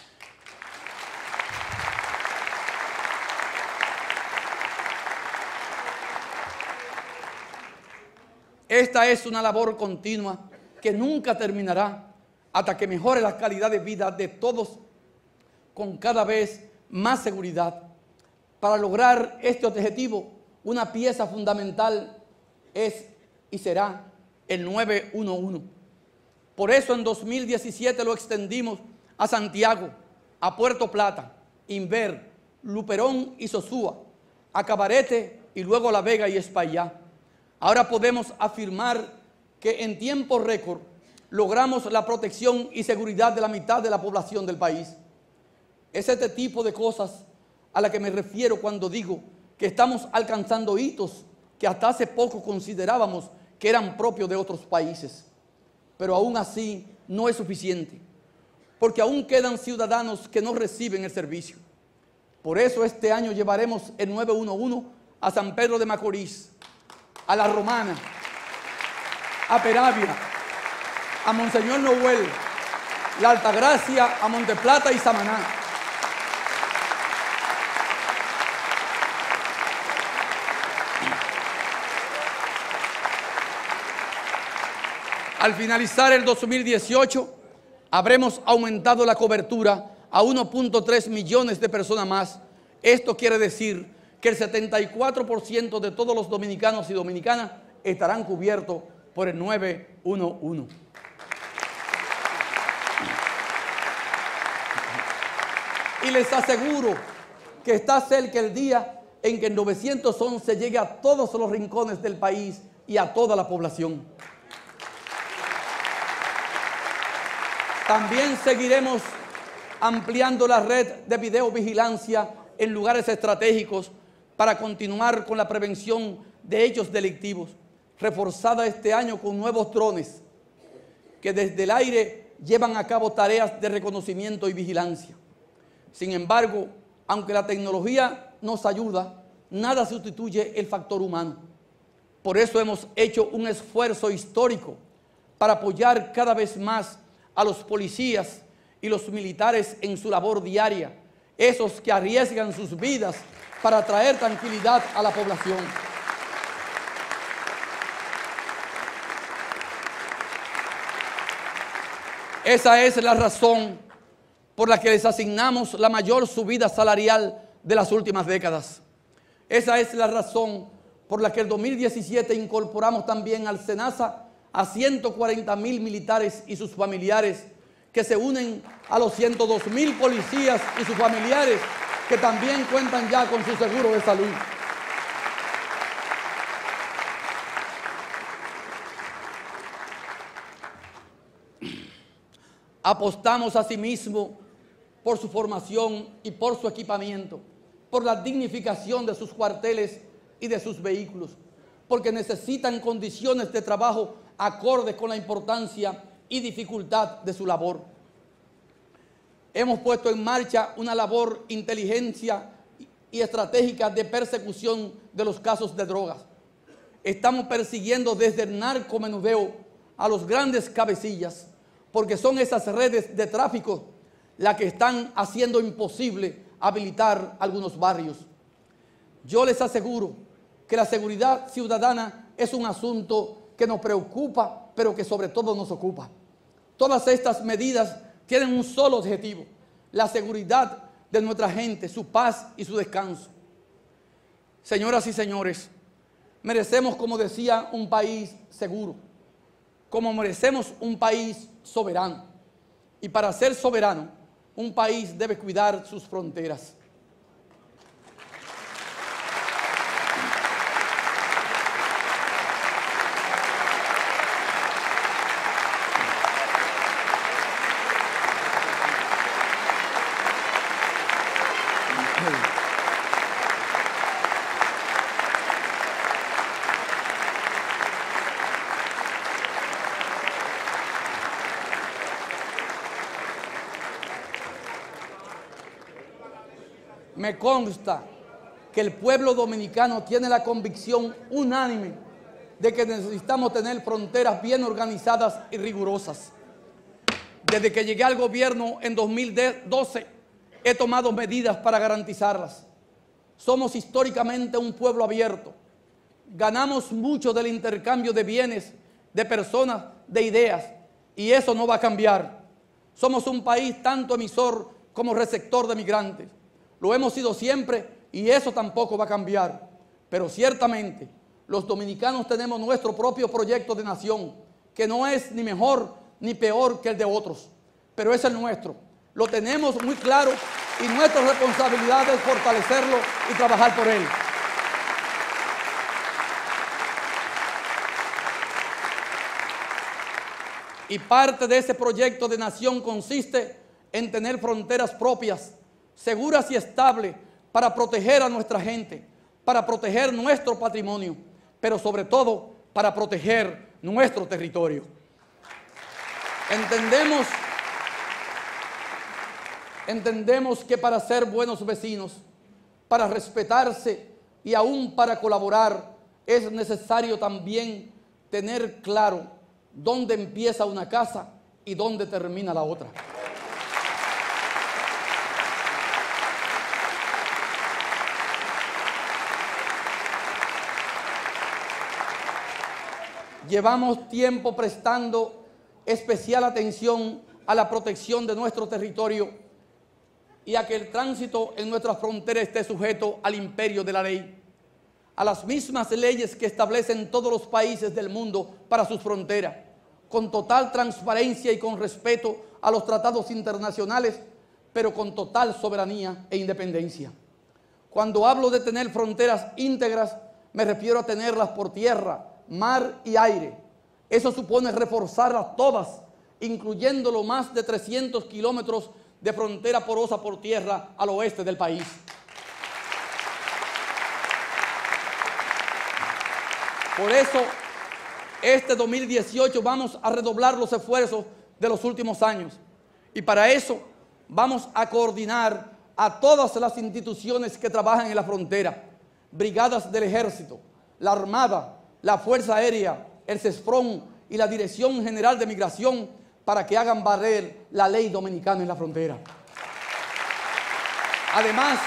Esta es una labor continua que nunca terminará hasta que mejore la calidad de vida de todos con cada vez más seguridad. Para lograr este objetivo, una pieza fundamental es y será el nueve uno uno. Por eso en dos mil diecisiete lo extendimos a Santiago, a Puerto Plata, Inver, Luperón y Sosúa, a Cabarete y luego La Vega y Espaillá. Ahora podemos afirmar que en tiempo récord logramos la protección y seguridad de la mitad de la población del país. Es este tipo de cosas a las que me refiero cuando digo que estamos alcanzando hitos que hasta hace poco considerábamos que eran propios de otros países. Pero aún así no es suficiente, porque aún quedan ciudadanos que no reciben el servicio. Por eso este año llevaremos el nueve uno uno a San Pedro de Macorís, a La Romana, a Peravia, a Monseñor Noel, La Altagracia, a Monteplata y Samaná. Al finalizar el dos mil dieciocho, habremos aumentado la cobertura a uno punto tres millones de personas más. Esto quiere decir que el setenta y cuatro por ciento de todos los dominicanos y dominicanas estarán cubiertos por el nueve uno uno. Y les aseguro que está cerca el día en que el novecientos once llegue a todos los rincones del país y a toda la población. También seguiremos ampliando la red de videovigilancia en lugares estratégicos para continuar con la prevención de hechos delictivos, reforzada este año con nuevos drones que desde el aire llevan a cabo tareas de reconocimiento y vigilancia. Sin embargo, aunque la tecnología nos ayuda, nada sustituye el factor humano. Por eso hemos hecho un esfuerzo histórico para apoyar cada vez más a los policías y los militares en su labor diaria, esos que arriesgan sus vidas para traer tranquilidad a la población. Esa es la razón por la que les asignamos la mayor subida salarial de las últimas décadas. Esa es la razón por la que el dos mil diecisiete incorporamos también al SENASA a ciento cuarenta mil militares y sus familiares, que se unen a los ciento dos mil policías y sus familiares, que también cuentan ya con su seguro de salud. Apostamos asimismo por su formación y por su equipamiento, por la dignificación de sus cuarteles y de sus vehículos, porque necesitan condiciones de trabajo acordes con la importancia y dificultad de su labor. Hemos puesto en marcha una labor inteligencia y estratégica de persecución de los casos de drogas. Estamos persiguiendo desde el narcomenudeo a los grandes cabecillas, porque son esas redes de tráfico las que están haciendo imposible habilitar algunos barrios. Yo les aseguro que la seguridad ciudadana es un asunto que nos preocupa, pero que sobre todo nos ocupa. Todas estas medidas tienen un solo objetivo: la seguridad de nuestra gente, su paz y su descanso. Señoras y señores, merecemos, como decía, un país seguro, como merecemos un país soberano. Y para ser soberano, un país debe cuidar sus fronteras. Me consta que el pueblo dominicano tiene la convicción unánime de que necesitamos tener fronteras bien organizadas y rigurosas. Desde que llegué al gobierno en dos mil doce, he tomado medidas para garantizarlas. Somos históricamente un pueblo abierto. Ganamos mucho del intercambio de bienes, de personas, de ideas, y eso no va a cambiar. Somos un país tanto emisor como receptor de migrantes. Lo hemos sido siempre y eso tampoco va a cambiar. Pero ciertamente los dominicanos tenemos nuestro propio proyecto de nación, que no es ni mejor ni peor que el de otros, pero es el nuestro. Lo tenemos muy claro y nuestra responsabilidad es fortalecerlo y trabajar por él. Y parte de ese proyecto de nación consiste en tener fronteras propias, seguras y estables, para proteger a nuestra gente, para proteger nuestro patrimonio, pero sobre todo para proteger nuestro territorio. Entendemos, entendemos que para ser buenos vecinos, para respetarse y aún para colaborar, es necesario también tener claro dónde empieza una casa y dónde termina la otra. Llevamos tiempo prestando especial atención a la protección de nuestro territorio y a que el tránsito en nuestra frontera esté sujeto al imperio de la ley, a las mismas leyes que establecen todos los países del mundo para sus fronteras, con total transparencia y con respeto a los tratados internacionales, pero con total soberanía e independencia. Cuando hablo de tener fronteras íntegras, me refiero a tenerlas por tierra, mar y aire. Eso supone reforzarlas todas, incluyendo los más de trescientos kilómetros de frontera porosa por tierra al oeste del país. Por eso, este dos mil dieciocho vamos a redoblar los esfuerzos de los últimos años. Y para eso vamos a coordinar a todas las instituciones que trabajan en la frontera, brigadas del Ejército, la Armada, la Fuerza Aérea, el CESFRON y la Dirección General de Migración para que hagan valer la ley dominicana en la frontera. Además,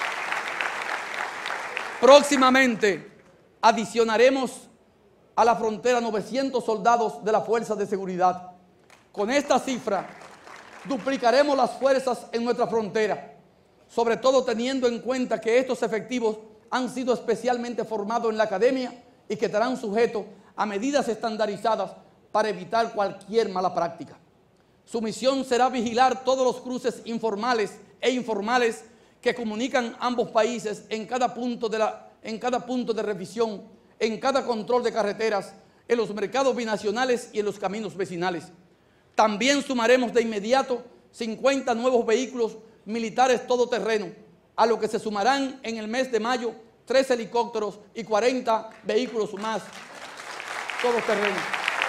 próximamente adicionaremos a la frontera novecientos soldados de la Fuerza de Seguridad. Con esta cifra, duplicaremos las fuerzas en nuestra frontera, sobre todo teniendo en cuenta que estos efectivos han sido especialmente formados en la academia y que estarán sujetos a medidas estandarizadas para evitar cualquier mala práctica. Su misión será vigilar todos los cruces informales e informales que comunican ambos países en cada punto de, la, en cada punto de revisión, en cada control de carreteras, en los mercados binacionales y en los caminos vecinales. También sumaremos de inmediato cincuenta nuevos vehículos militares todoterreno, a lo que se sumarán en el mes de mayo tres helicópteros y cuarenta vehículos más todoterreno.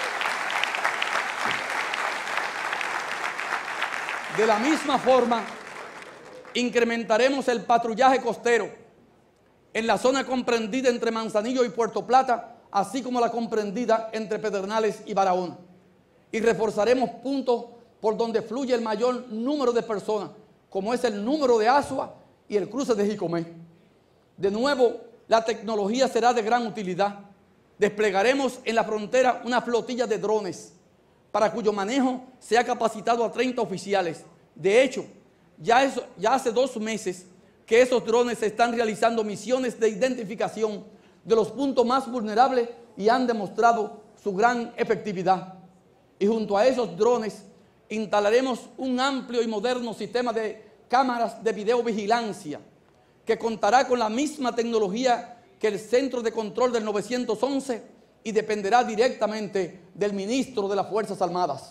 De la misma forma, incrementaremos el patrullaje costero en la zona comprendida entre Manzanillo y Puerto Plata, así como la comprendida entre Pedernales y Barahona. Y reforzaremos puntos por donde fluye el mayor número de personas, como es el número de Asua y el cruce de Jicomé. De nuevo, la tecnología será de gran utilidad. Desplegaremos en la frontera una flotilla de drones, para cuyo manejo se ha capacitado a treinta oficiales. De hecho, ya, es, ya hace dos meses que esos drones están realizando misiones de identificación de los puntos más vulnerables y han demostrado su gran efectividad. Y junto a esos drones instalaremos un amplio y moderno sistema de cámaras de videovigilancia que contará con la misma tecnología que el Centro de Control del nueve once y dependerá directamente del ministro de las Fuerzas Armadas.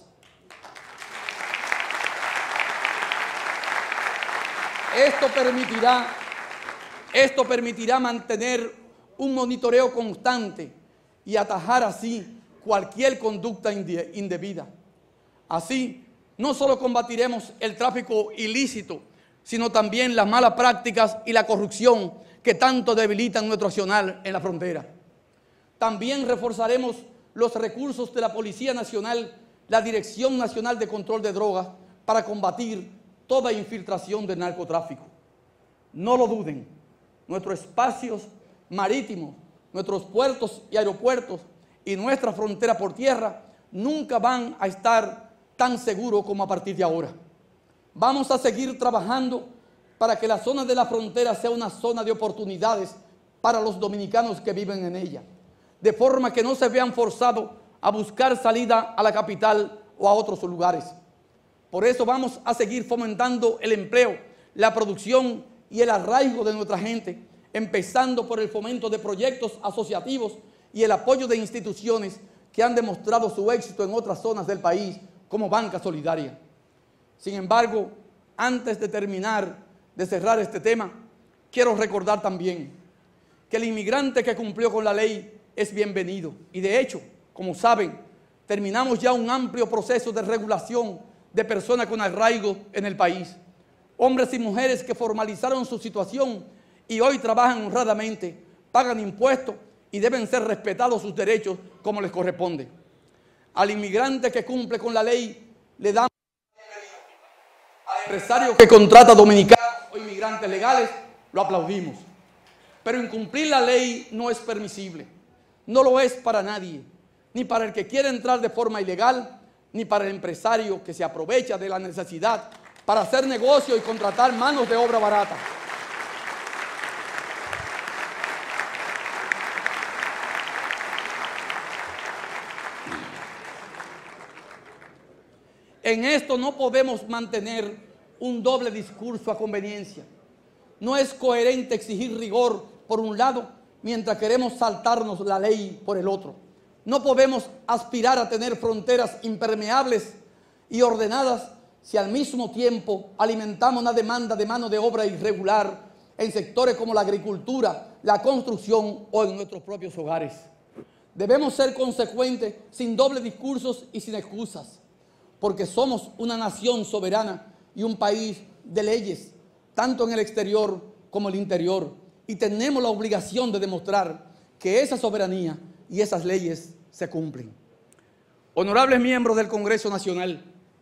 Esto permitirá, esto permitirá mantener un monitoreo constante y atajar así cualquier conducta indebida. Así, no solo combatiremos el tráfico ilícito, sino también las malas prácticas y la corrupción que tanto debilitan nuestro accionar en la frontera. También reforzaremos los recursos de la Policía Nacional, la Dirección Nacional de Control de Drogas, para combatir toda infiltración del narcotráfico. No lo duden, nuestros espacios marítimos, nuestros puertos y aeropuertos y nuestra frontera por tierra nunca van a estar tan seguros como a partir de ahora. Vamos a seguir trabajando para que la zona de la frontera sea una zona de oportunidades para los dominicanos que viven en ella, de forma que no se vean forzados a buscar salida a la capital o a otros lugares. Por eso vamos a seguir fomentando el empleo, la producción y el arraigo de nuestra gente, empezando por el fomento de proyectos asociativos y el apoyo de instituciones que han demostrado su éxito en otras zonas del país, como Banca Solidaria. Sin embargo, antes de terminar de cerrar este tema, quiero recordar también que el inmigrante que cumplió con la ley es bienvenido. Y de hecho, como saben, terminamos ya un amplio proceso de regulación de personas con arraigo en el país. Hombres y mujeres que formalizaron su situación y hoy trabajan honradamente, pagan impuestos y deben ser respetados sus derechos como les corresponde. Al inmigrante que cumple con la ley le damos al empresario que contrata dominicanos o inmigrantes legales, lo aplaudimos. Pero incumplir la ley no es permisible. No lo es para nadie, ni para el que quiere entrar de forma ilegal, ni para el empresario que se aprovecha de la necesidad para hacer negocio y contratar manos de obra barata. En esto no podemos mantener un doble discurso a conveniencia. No es coherente exigir rigor por un lado mientras queremos saltarnos la ley por el otro. No podemos aspirar a tener fronteras impermeables y ordenadas si al mismo tiempo alimentamos una demanda de mano de obra irregular en sectores como la agricultura, la construcción o en nuestros propios hogares. Debemos ser consecuentes, sin dobles discursos y sin excusas, porque somos una nación soberana y un país de leyes, tanto en el exterior como en el interior, y tenemos la obligación de demostrar que esa soberanía y esas leyes se cumplen. Honorables miembros del Congreso Nacional,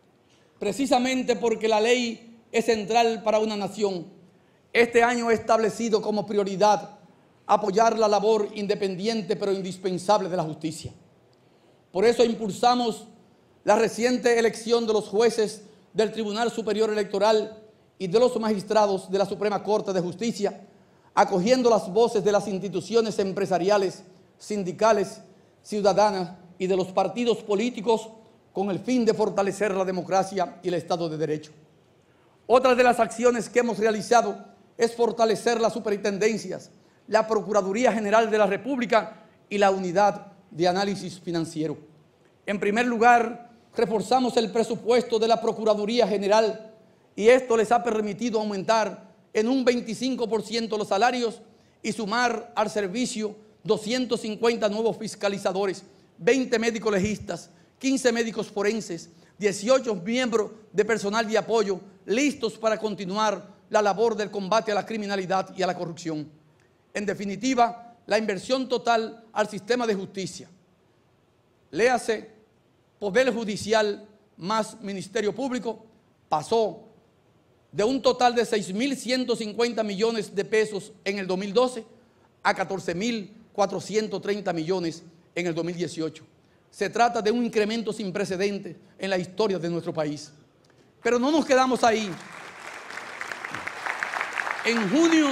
precisamente porque la ley es central para una nación, este año he establecido como prioridad apoyar la labor independiente pero indispensable de la justicia. Por eso impulsamos la reciente elección de los jueces del Tribunal Superior Electoral y de los magistrados de la Suprema Corte de Justicia, acogiendo las voces de las instituciones empresariales, sindicales, ciudadanas y de los partidos políticos con el fin de fortalecer la democracia y el Estado de Derecho. Otra de las acciones que hemos realizado es fortalecer las superintendencias, la Procuraduría General de la República y la Unidad de Análisis Financiero. En primer lugar, reforzamos el presupuesto de la Procuraduría General y esto les ha permitido aumentar en un veinticinco por ciento los salarios y sumar al servicio doscientos cincuenta nuevos fiscalizadores, veinte médicos legistas, quince médicos forenses, dieciocho miembros de personal de apoyo listos para continuar la labor del combate a la criminalidad y a la corrupción. En definitiva, la inversión total al sistema de justicia, léase Poder Judicial más Ministerio Público, pasó de un total de seis mil ciento cincuenta millones de pesos en el dos mil doce a catorce mil cuatrocientos treinta millones en el dos mil dieciocho. Se trata de un incremento sin precedentes en la historia de nuestro país. Pero no nos quedamos ahí. En junio,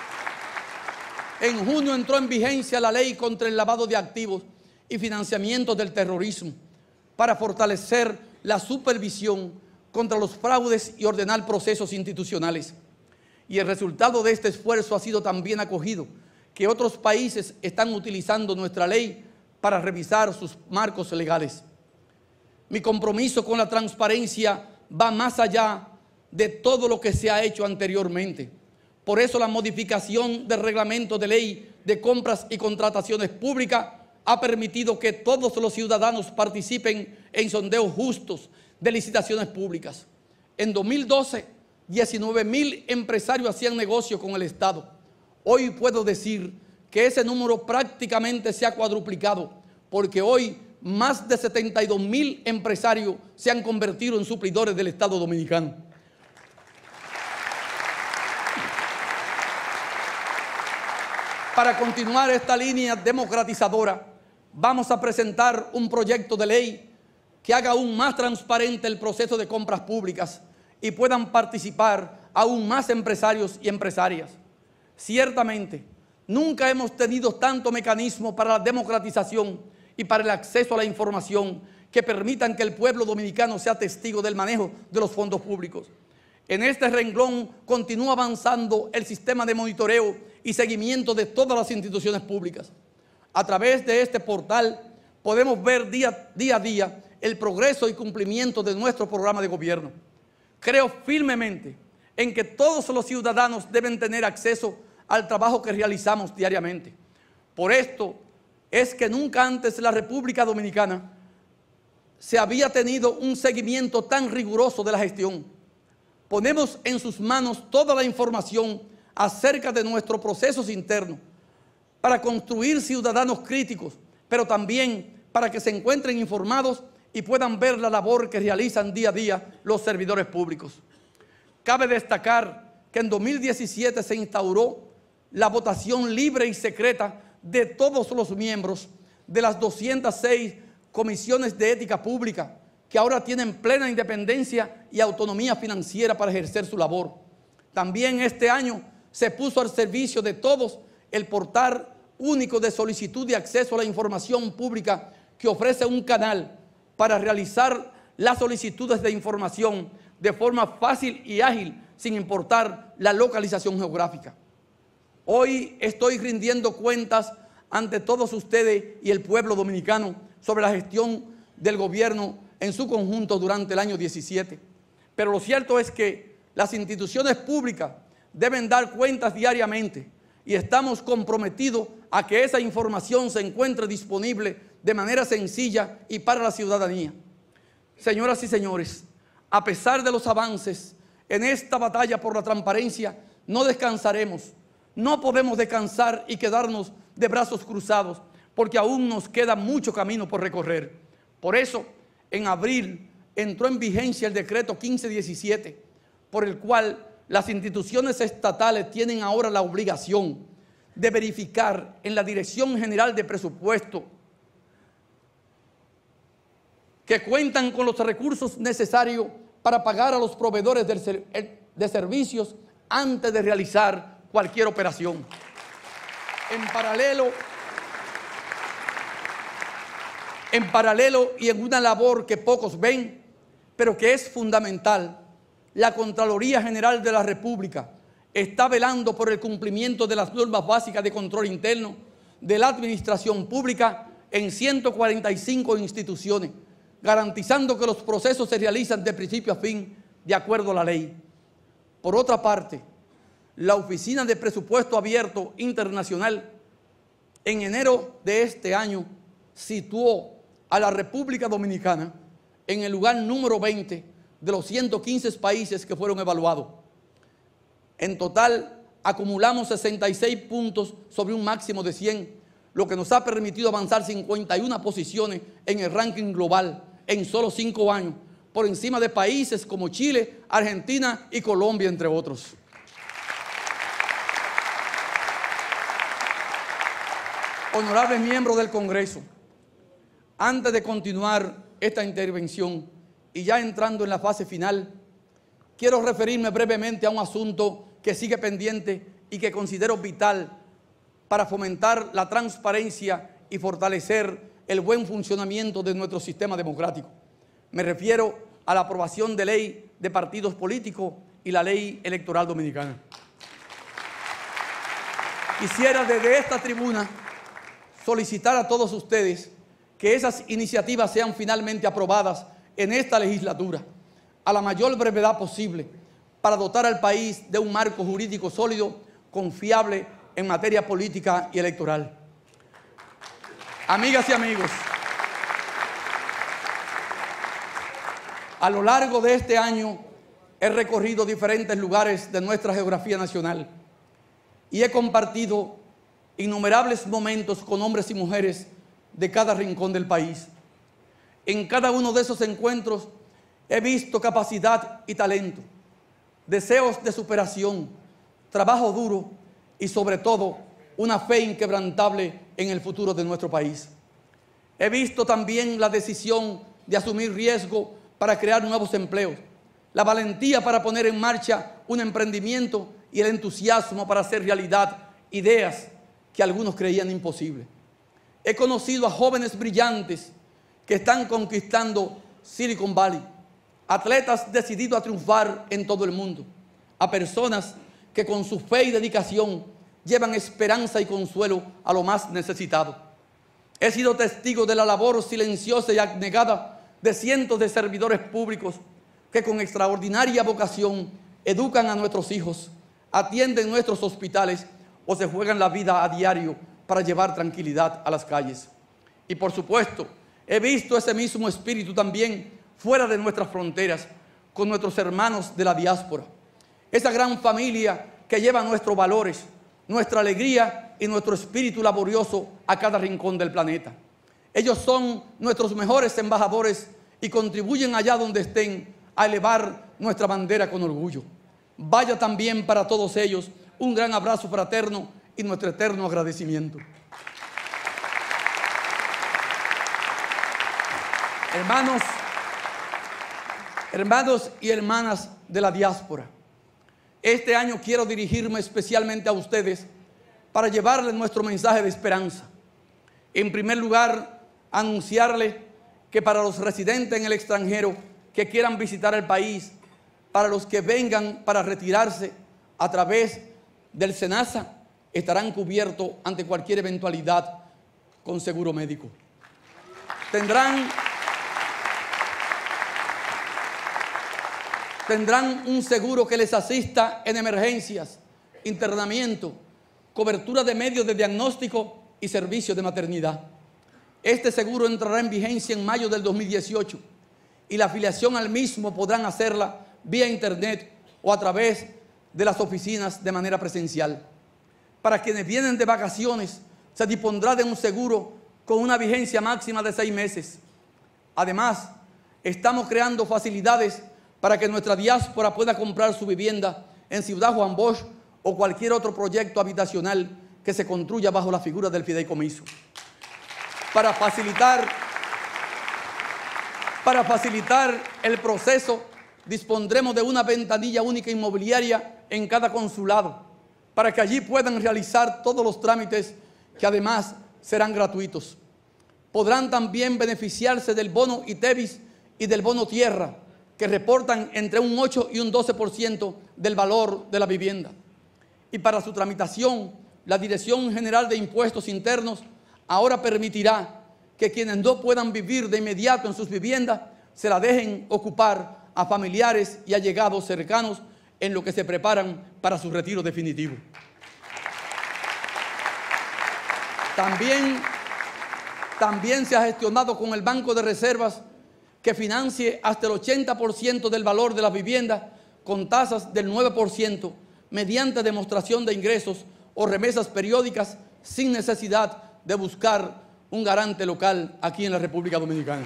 en junio entró en vigencia la ley contra el lavado de activos y financiamiento del terrorismo, para fortalecer la supervisión contra los fraudes y ordenar procesos institucionales. Y el resultado de este esfuerzo ha sido también acogido, que otros países están utilizando nuestra ley para revisar sus marcos legales. Mi compromiso con la transparencia va más allá de todo lo que se ha hecho anteriormente. Por eso la modificación del reglamento de ley de compras y contrataciones públicas ha permitido que todos los ciudadanos participen en sondeos justos de licitaciones públicas. En dos mil doce, diecinueve mil empresarios hacían negocio con el Estado. Hoy puedo decir que ese número prácticamente se ha cuadruplicado, porque hoy más de setenta y dos mil empresarios se han convertido en suplidores del Estado dominicano. Para continuar esta línea democratizadora, vamos a presentar un proyecto de ley que haga aún más transparente el proceso de compras públicas y puedan participar aún más empresarios y empresarias. Ciertamente, nunca hemos tenido tanto mecanismo para la democratización y para el acceso a la información que permitan que el pueblo dominicano sea testigo del manejo de los fondos públicos. En este renglón continúa avanzando el sistema de monitoreo y seguimiento de todas las instituciones públicas. A través de este portal podemos ver día, día a día el progreso y cumplimiento de nuestro programa de gobierno. Creo firmemente en que todos los ciudadanos deben tener acceso al trabajo que realizamos diariamente. Por esto es que nunca antes en la República Dominicana se había tenido un seguimiento tan riguroso de la gestión. Ponemos en sus manos toda la información acerca de nuestros procesos internos para construir ciudadanos críticos, pero también para que se encuentren informados y puedan ver la labor que realizan día a día los servidores públicos. Cabe destacar que en dos mil diecisiete se instauró la votación libre y secreta de todos los miembros de las doscientas seis comisiones de ética pública, que ahora tienen plena independencia y autonomía financiera para ejercer su labor. También este año se puso al servicio de todos el portal único de solicitud y acceso a la información pública, que ofrece un canal para realizar las solicitudes de información de forma fácil y ágil, sin importar la localización geográfica. Hoy estoy rindiendo cuentas ante todos ustedes y el pueblo dominicano sobre la gestión del gobierno en su conjunto durante el año diecisiete. Pero lo cierto es que las instituciones públicas deben dar cuentas diariamente y estamos comprometidos a que esa información se encuentre disponible de manera sencilla y para la ciudadanía. Señoras y señores, a pesar de los avances en esta batalla por la transparencia, no descansaremos. No podemos descansar y quedarnos de brazos cruzados, porque aún nos queda mucho camino por recorrer. Por eso, en abril entró en vigencia el decreto quince diecisiete, por el cual las instituciones estatales tienen ahora la obligación de verificar en la Dirección General de Presupuesto que cuentan con los recursos necesarios para pagar a los proveedores de servicios antes de realizar cualquier operación. En paralelo, en paralelo y en una labor que pocos ven, pero que es fundamental, la Contraloría General de la República está velando por el cumplimiento de las normas básicas de control interno de la administración pública en ciento cuarenta y cinco instituciones, garantizando que los procesos se realizan de principio a fin de acuerdo a la ley. Por otra parte, la Oficina de Presupuesto Abierto Internacional en enero de este año situó a la República Dominicana en el lugar número veinte de los ciento quince países que fueron evaluados. En total, acumulamos sesenta y seis puntos sobre un máximo de cien, lo que nos ha permitido avanzar cincuenta y una posiciones en el ranking global en solo cinco años, por encima de países como Chile, Argentina y Colombia, entre otros. Honorables miembros del Congreso, antes de continuar esta intervención y ya entrando en la fase final, quiero referirme brevemente a un asunto que sigue pendiente y que considero vital para fomentar la transparencia y fortalecer el buen funcionamiento de nuestro sistema democrático. Me refiero a la aprobación de ley de partidos políticos y la ley electoral dominicana. Quisiera desde esta tribuna solicitar a todos ustedes que esas iniciativas sean finalmente aprobadas en esta legislatura a la mayor brevedad posible para dotar al país de un marco jurídico sólido, confiable en materia política y electoral. Amigas y amigos, a lo largo de este año he recorrido diferentes lugares de nuestra geografía nacional y he compartido innumerables momentos con hombres y mujeres de cada rincón del país. En cada uno de esos encuentros he visto capacidad y talento, deseos de superación, trabajo duro y sobre todo una fe inquebrantable en el futuro de nuestro país. He visto también la decisión de asumir riesgo para crear nuevos empleos, la valentía para poner en marcha un emprendimiento y el entusiasmo para hacer realidad ideas que algunos creían imposibles. He conocido a jóvenes brillantes que están conquistando Silicon Valley, atletas decididos a triunfar en todo el mundo, a personas que con su fe y dedicación llevan esperanza y consuelo a lo más necesitado. He sido testigo de la labor silenciosa y abnegada de cientos de servidores públicos que con extraordinaria vocación educan a nuestros hijos, atienden nuestros hospitales o se juegan la vida a diario para llevar tranquilidad a las calles. Y por supuesto, he visto ese mismo espíritu también fuera de nuestras fronteras, con nuestros hermanos de la diáspora. Esa gran familia que lleva nuestros valores, nuestra alegría y nuestro espíritu laborioso a cada rincón del planeta. Ellos son nuestros mejores embajadores y contribuyen allá donde estén a elevar nuestra bandera con orgullo. Vaya también para todos ellos un gran abrazo fraterno y nuestro eterno agradecimiento. Hermanos, hermanos y hermanas de la diáspora, este año quiero dirigirme especialmente a ustedes para llevarles nuestro mensaje de esperanza. En primer lugar, anunciarles que para los residentes en el extranjero que quieran visitar el país, para los que vengan para retirarse a través del SENASA, estarán cubiertos ante cualquier eventualidad con seguro médico. Tendrán, tendrán un seguro que les asista en emergencias, internamiento, cobertura de medios de diagnóstico y servicios de maternidad. Este seguro entrará en vigencia en mayo del dos mil dieciocho y la afiliación al mismo podrán hacerla vía internet o a través de las oficinas de manera presencial. Para quienes vienen de vacaciones, se dispondrá de un seguro con una vigencia máxima de seis meses. Además, estamos creando facilidades para que nuestra diáspora pueda comprar su vivienda en Ciudad Juan Bosch o cualquier otro proyecto habitacional que se construya bajo la figura del fideicomiso. Para facilitar, para facilitar el proceso, dispondremos de una ventanilla única inmobiliaria en cada consulado, para que allí puedan realizar todos los trámites que además serán gratuitos. Podrán también beneficiarse del bono ITEVIS y del bono tierra, que reportan entre un ocho y un doce por ciento del valor de la vivienda. Y para su tramitación, la Dirección General de Impuestos Internos ahora permitirá que quienes no puedan vivir de inmediato en sus viviendas se la dejen ocupar a familiares y allegados cercanos en lo que se preparan para su retiro definitivo. También, también se ha gestionado con el Banco de Reservas que financie hasta el ochenta por ciento del valor de las viviendas con tasas del nueve por ciento mediante demostración de ingresos o remesas periódicas sin necesidad de buscar un garante local aquí en la República Dominicana.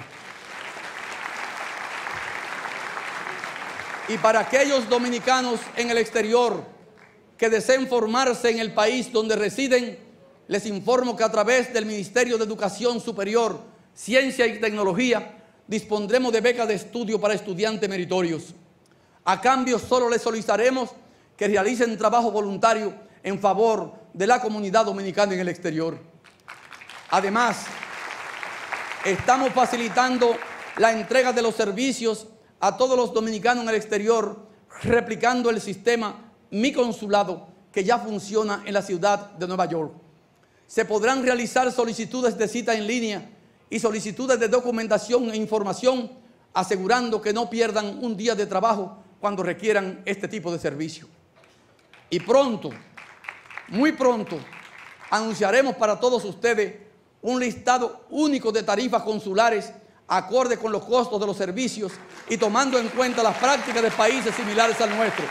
Y para aquellos dominicanos en el exterior que deseen formarse en el país donde residen, les informo que a través del Ministerio de Educación Superior, Ciencia y Tecnología dispondremos de becas de estudio para estudiantes meritorios. A cambio, solo les solicitaremos que realicen trabajo voluntario en favor de la comunidad dominicana en el exterior. Además, estamos facilitando la entrega de los servicios a todos los dominicanos en el exterior, replicando el sistema Mi Consulado, que ya funciona en la ciudad de Nueva York. Se podrán realizar solicitudes de cita en línea y solicitudes de documentación e información, asegurando que no pierdan un día de trabajo cuando requieran este tipo de servicio. Y pronto, muy pronto, anunciaremos para todos ustedes un listado único de tarifas consulares acorde con los costos de los servicios y tomando en cuenta las prácticas de países similares al nuestro.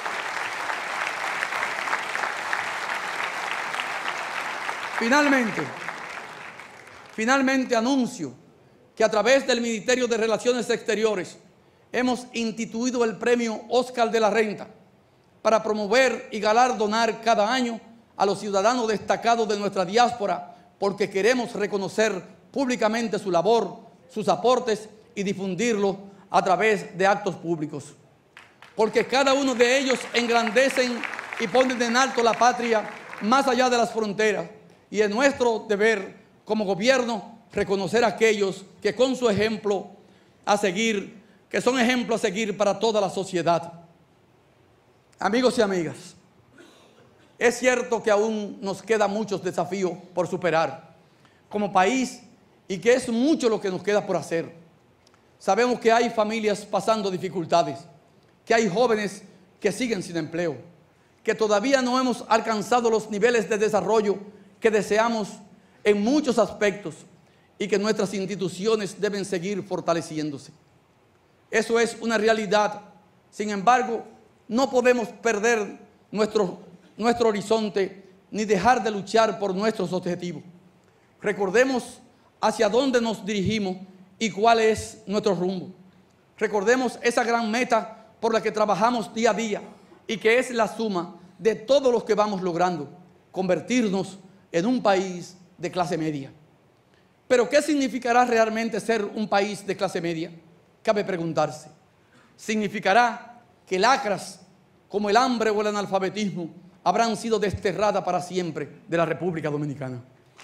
Finalmente, finalmente anuncio que a través del Ministerio de Relaciones Exteriores hemos instituido el premio Oscar de la Renta para promover y galardonar cada año a los ciudadanos destacados de nuestra diáspora, porque queremos reconocer públicamente su labor, sus aportes y difundirlo a través de actos públicos. Porque cada uno de ellos engrandecen y ponen en alto la patria más allá de las fronteras. Y es nuestro deber como gobierno reconocer a aquellos que con su ejemplo a seguir, que son ejemplos a seguir para toda la sociedad. Amigos y amigas, es cierto que aún nos quedan muchos desafíos por superar como país y que es mucho lo que nos queda por hacer. Sabemos que hay familias pasando dificultades, que hay jóvenes que siguen sin empleo, que todavía no hemos alcanzado los niveles de desarrollo que deseamos en muchos aspectos y que nuestras instituciones deben seguir fortaleciéndose. Eso es una realidad. Sin embargo, no podemos perder nuestro, nuestro horizonte ni dejar de luchar por nuestros objetivos. Recordemos hacia dónde nos dirigimos y cuál es nuestro rumbo. Recordemos esa gran meta por la que trabajamos día a día y que es la suma de todos los que vamos logrando, convertirnos en un país de clase media. Pero ¿qué significará realmente ser un país de clase media? Cabe preguntarse. Significará que lacras como el hambre o el analfabetismo habrán sido desterradas para siempre de la República Dominicana.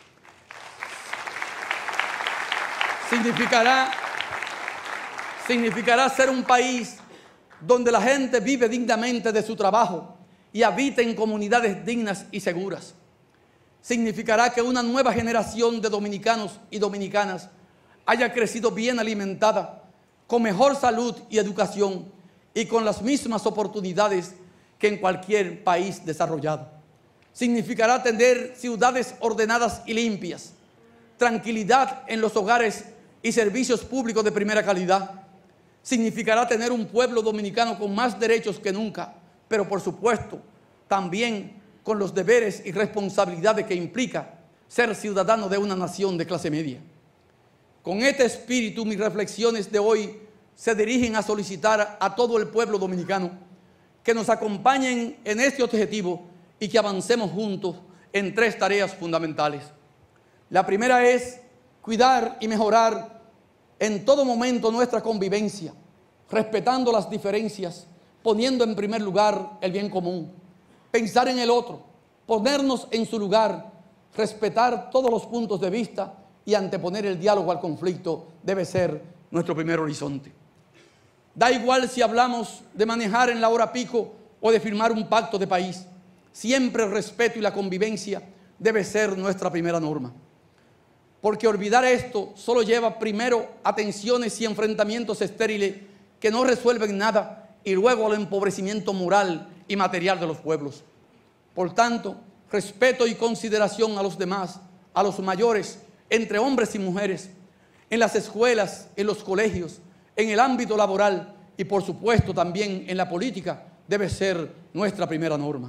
Significará, significará ser un país donde la gente vive dignamente de su trabajo y habita en comunidades dignas y seguras. Significará que una nueva generación de dominicanos y dominicanas haya crecido bien alimentada, con mejor salud y educación y con las mismas oportunidades que en cualquier país desarrollado. Significará tener ciudades ordenadas y limpias, tranquilidad en los hogares y servicios públicos de primera calidad. Significará tener un pueblo dominicano con más derechos que nunca, pero por supuesto también con los deberes y responsabilidades que implica ser ciudadano de una nación de clase media. Con este espíritu, mis reflexiones de hoy se dirigen a solicitar a todo el pueblo dominicano que nos acompañen en este objetivo y que avancemos juntos en tres tareas fundamentales. La primera es cuidar y mejorar en todo momento nuestra convivencia, respetando las diferencias, poniendo en primer lugar el bien común, pensar en el otro, ponernos en su lugar, respetar todos los puntos de vista y anteponer el diálogo al conflicto debe ser nuestro primer horizonte. Da igual si hablamos de manejar en la hora pico o de firmar un pacto de país. Siempre el respeto y la convivencia debe ser nuestra primera norma. Porque olvidar esto solo lleva primero a tensiones y enfrentamientos estériles que no resuelven nada y luego al empobrecimiento moral y material de los pueblos. Por tanto, respeto y consideración a los demás, a los mayores, entre hombres y mujeres, en las escuelas, en los colegios, en el ámbito laboral y por supuesto también en la política, debe ser nuestra primera norma.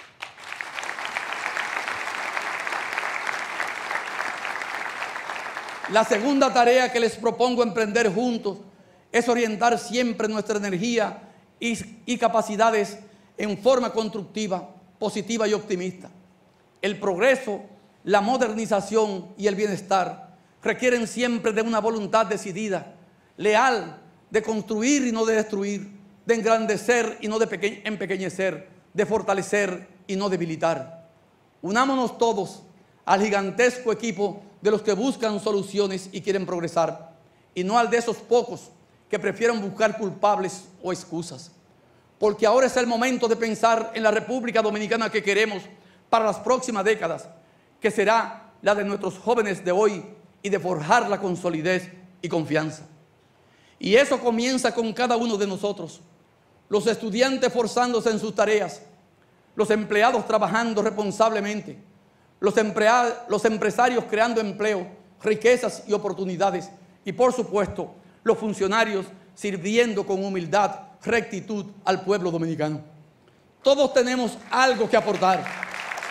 La segunda tarea que les propongo emprender juntos es orientar siempre nuestra energía y, y capacidades en forma constructiva, positiva y optimista. El progreso, la modernización y el bienestar requieren siempre de una voluntad decidida, leal, de construir y no de destruir, de engrandecer y no de peque- empequeñecer, de fortalecer y no debilitar. Unámonos todos al gigantesco equipo de los que buscan soluciones y quieren progresar, y no al de esos pocos que prefieren buscar culpables o excusas. Porque ahora es el momento de pensar en la República Dominicana que queremos para las próximas décadas, que será la de nuestros jóvenes de hoy, y de forjarla con solidez y confianza. Y eso comienza con cada uno de nosotros, los estudiantes forzándose en sus tareas, los empleados trabajando responsablemente, los, empleados, los empresarios creando empleo, riquezas y oportunidades, y por supuesto los funcionarios sirviendo con humildad, rectitud al pueblo dominicano. Todos tenemos algo que aportar.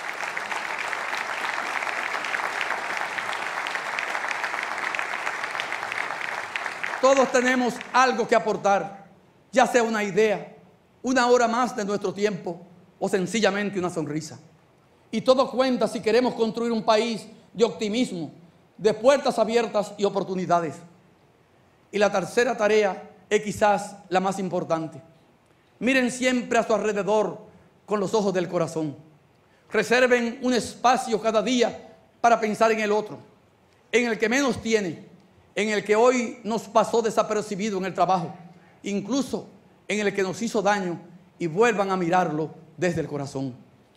Todos tenemos algo que aportar, ya sea una idea, una hora más de nuestro tiempo o sencillamente una sonrisa. Y todo cuenta si queremos construir un país de optimismo, de puertas abiertas y oportunidades. Y la tercera tarea es quizás la más importante. Miren siempre a su alrededor con los ojos del corazón. Reserven un espacio cada día para pensar en el otro, en el que menos tiene, en el que hoy nos pasó desapercibido en el trabajo, incluso en el que nos hizo daño, y vuelvan a mirarlo desde el corazón.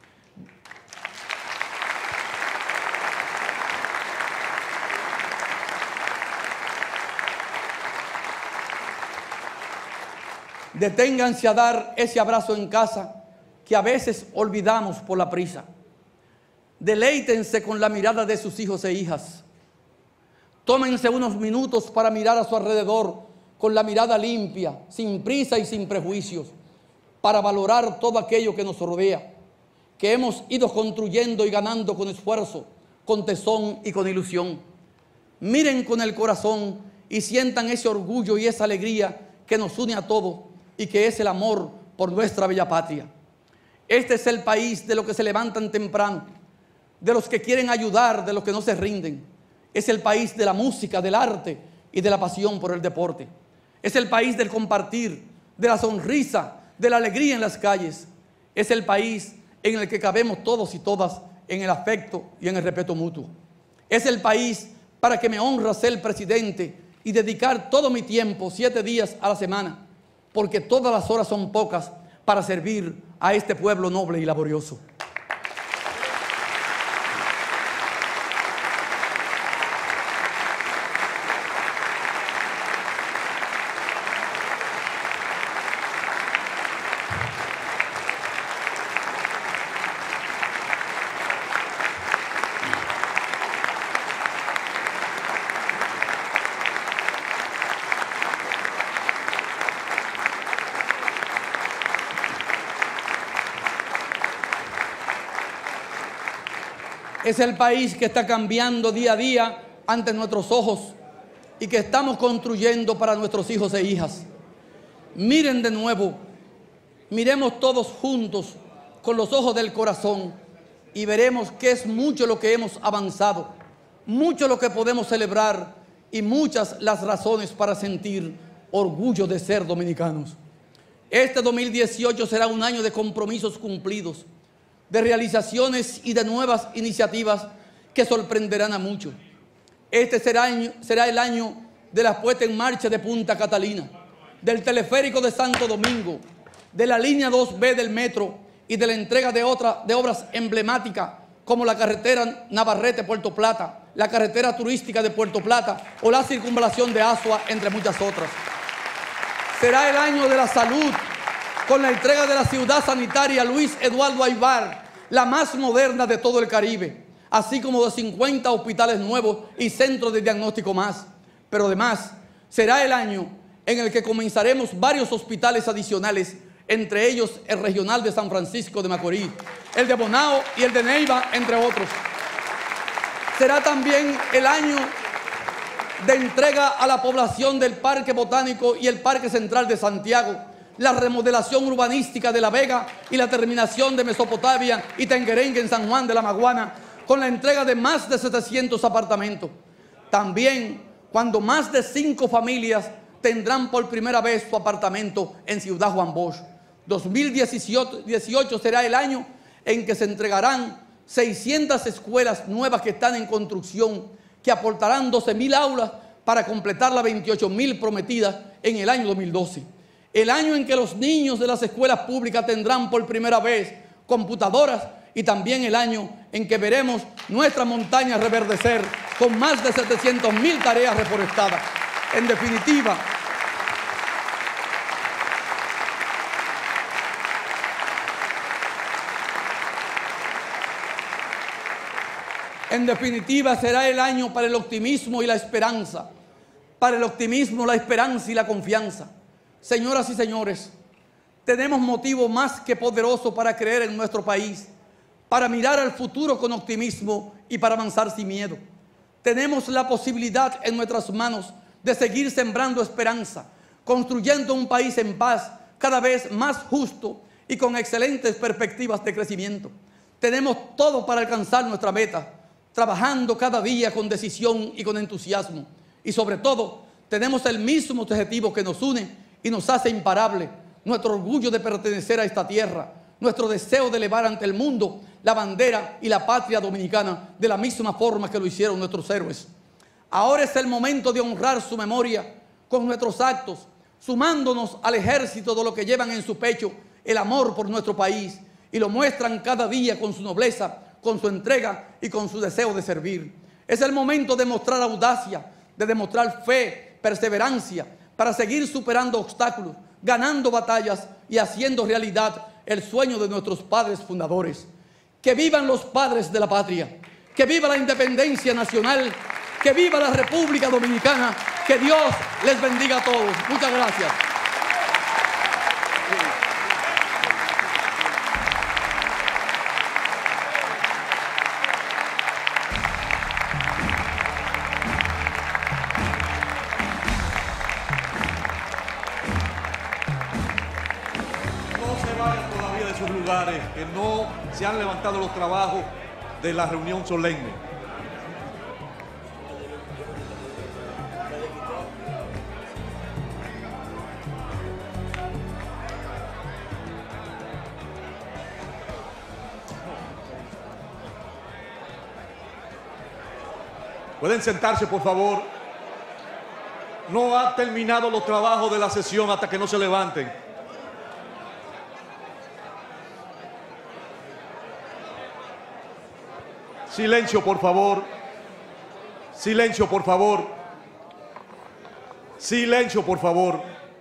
Deténganse a dar ese abrazo en casa que a veces olvidamos por la prisa. Deleítense con la mirada de sus hijos e hijas. Tómense unos minutos para mirar a su alrededor con la mirada limpia, sin prisa y sin prejuicios, para valorar todo aquello que nos rodea, que hemos ido construyendo y ganando con esfuerzo, con tesón y con ilusión. Miren con el corazón y sientan ese orgullo y esa alegría que nos une a todos y que es el amor por nuestra bella patria. Este es el país de los que se levantan temprano, de los que quieren ayudar, de los que no se rinden. Es el país de la música, del arte y de la pasión por el deporte. Es el país del compartir, de la sonrisa, de la alegría en las calles. Es el país en el que cabemos todos y todas en el afecto y en el respeto mutuo. Es el país para que me honra ser presidente y dedicar todo mi tiempo, siete días a la semana, porque todas las horas son pocas para servir a este pueblo noble y laborioso. Es el país que está cambiando día a día ante nuestros ojos y que estamos construyendo para nuestros hijos e hijas. Miren de nuevo, miremos todos juntos con los ojos del corazón y veremos que es mucho lo que hemos avanzado, mucho lo que podemos celebrar y muchas las razones para sentir orgullo de ser dominicanos. Este dos mil dieciocho será un año de compromisos cumplidos, de realizaciones y de nuevas iniciativas que sorprenderán a muchos. Este será, año, será el año de la puesta en marcha de Punta Catalina, del teleférico de Santo Domingo, de la línea dos B del metro y de la entrega de, otra, de obras emblemáticas como la carretera Navarrete-Puerto Plata, la carretera turística de Puerto Plata o la circunvalación de Asua, entre muchas otras. Será el año de la salud, con la entrega de la ciudad sanitaria Luis Eduardo Aybar, la más moderna de todo el Caribe, así como de cincuenta hospitales nuevos y centros de diagnóstico más. Pero además, será el año en el que comenzaremos varios hospitales adicionales, entre ellos el regional de San Francisco de Macorís, el de Bonao y el de Neiva, entre otros. Será también el año de entrega a la población del Parque Botánico y el Parque Central de Santiago, la remodelación urbanística de La Vega y la terminación de Mesopotamia y Tenguerengue en San Juan de la Maguana, con la entrega de más de setecientos apartamentos. También cuando más de cinco familias tendrán por primera vez su apartamento en Ciudad Juan Bosch. dos mil dieciocho será el año en que se entregarán seiscientas escuelas nuevas que están en construcción, que aportarán doce mil aulas para completar las veintiocho mil prometidas en el año dos mil doce. El año en que los niños de las escuelas públicas tendrán por primera vez computadoras y también el año en que veremos nuestra montaña reverdecer con más de setecientas mil tareas reforestadas. En definitiva, en definitiva será el año para el optimismo y la esperanza, para el optimismo, la esperanza y la confianza. Señoras y señores, tenemos motivo más que poderoso para creer en nuestro país, para mirar al futuro con optimismo y para avanzar sin miedo. Tenemos la posibilidad en nuestras manos de seguir sembrando esperanza, construyendo un país en paz, cada vez más justo y con excelentes perspectivas de crecimiento. Tenemos todo para alcanzar nuestra meta, trabajando cada día con decisión y con entusiasmo. Y sobre todo, tenemos el mismo objetivo que nos une y nos hace imparable: nuestro orgullo de pertenecer a esta tierra, nuestro deseo de elevar ante el mundo la bandera y la patria dominicana de la misma forma que lo hicieron nuestros héroes. Ahora es el momento de honrar su memoria con nuestros actos, sumándonos al ejército de los que llevan en su pecho el amor por nuestro país y lo muestran cada día con su nobleza, con su entrega y con su deseo de servir. Es el momento de mostrar audacia, de demostrar fe, perseverancia, para seguir superando obstáculos, ganando batallas y haciendo realidad el sueño de nuestros padres fundadores. Que vivan los padres de la patria, que viva la independencia nacional, que viva la República Dominicana, que Dios les bendiga a todos. Muchas gracias. sus lugares, que no se han levantado los trabajos de la reunión solemne. Pueden sentarse, por favor. No ha terminado los trabajos de la sesión hasta que no se levanten. Silencio, por favor. Silencio, por favor. Silencio, por favor.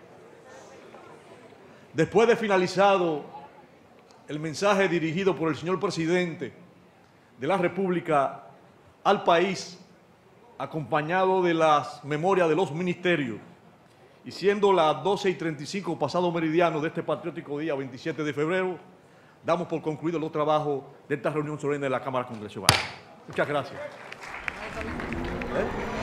Después de finalizado el mensaje dirigido por el señor presidente de la República al país, acompañado de las memorias de los ministerios, y siendo las doce y treinta y cinco pasado meridiano de este patriótico día veintisiete de febrero, damos por concluidos los trabajos de esta reunión solemne de la Cámara Congresional. Muchas gracias. ¿Eh?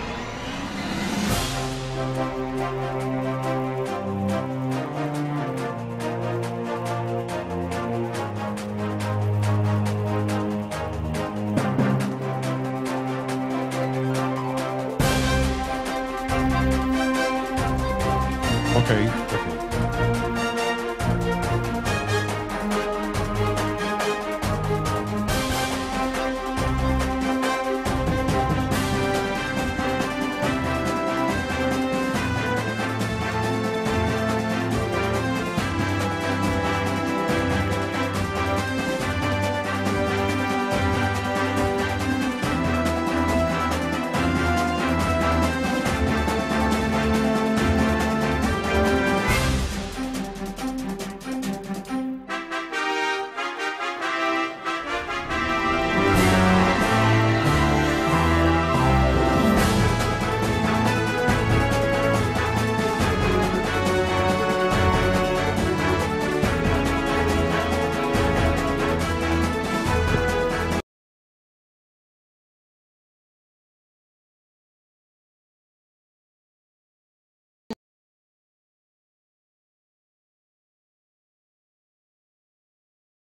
Okay, okay.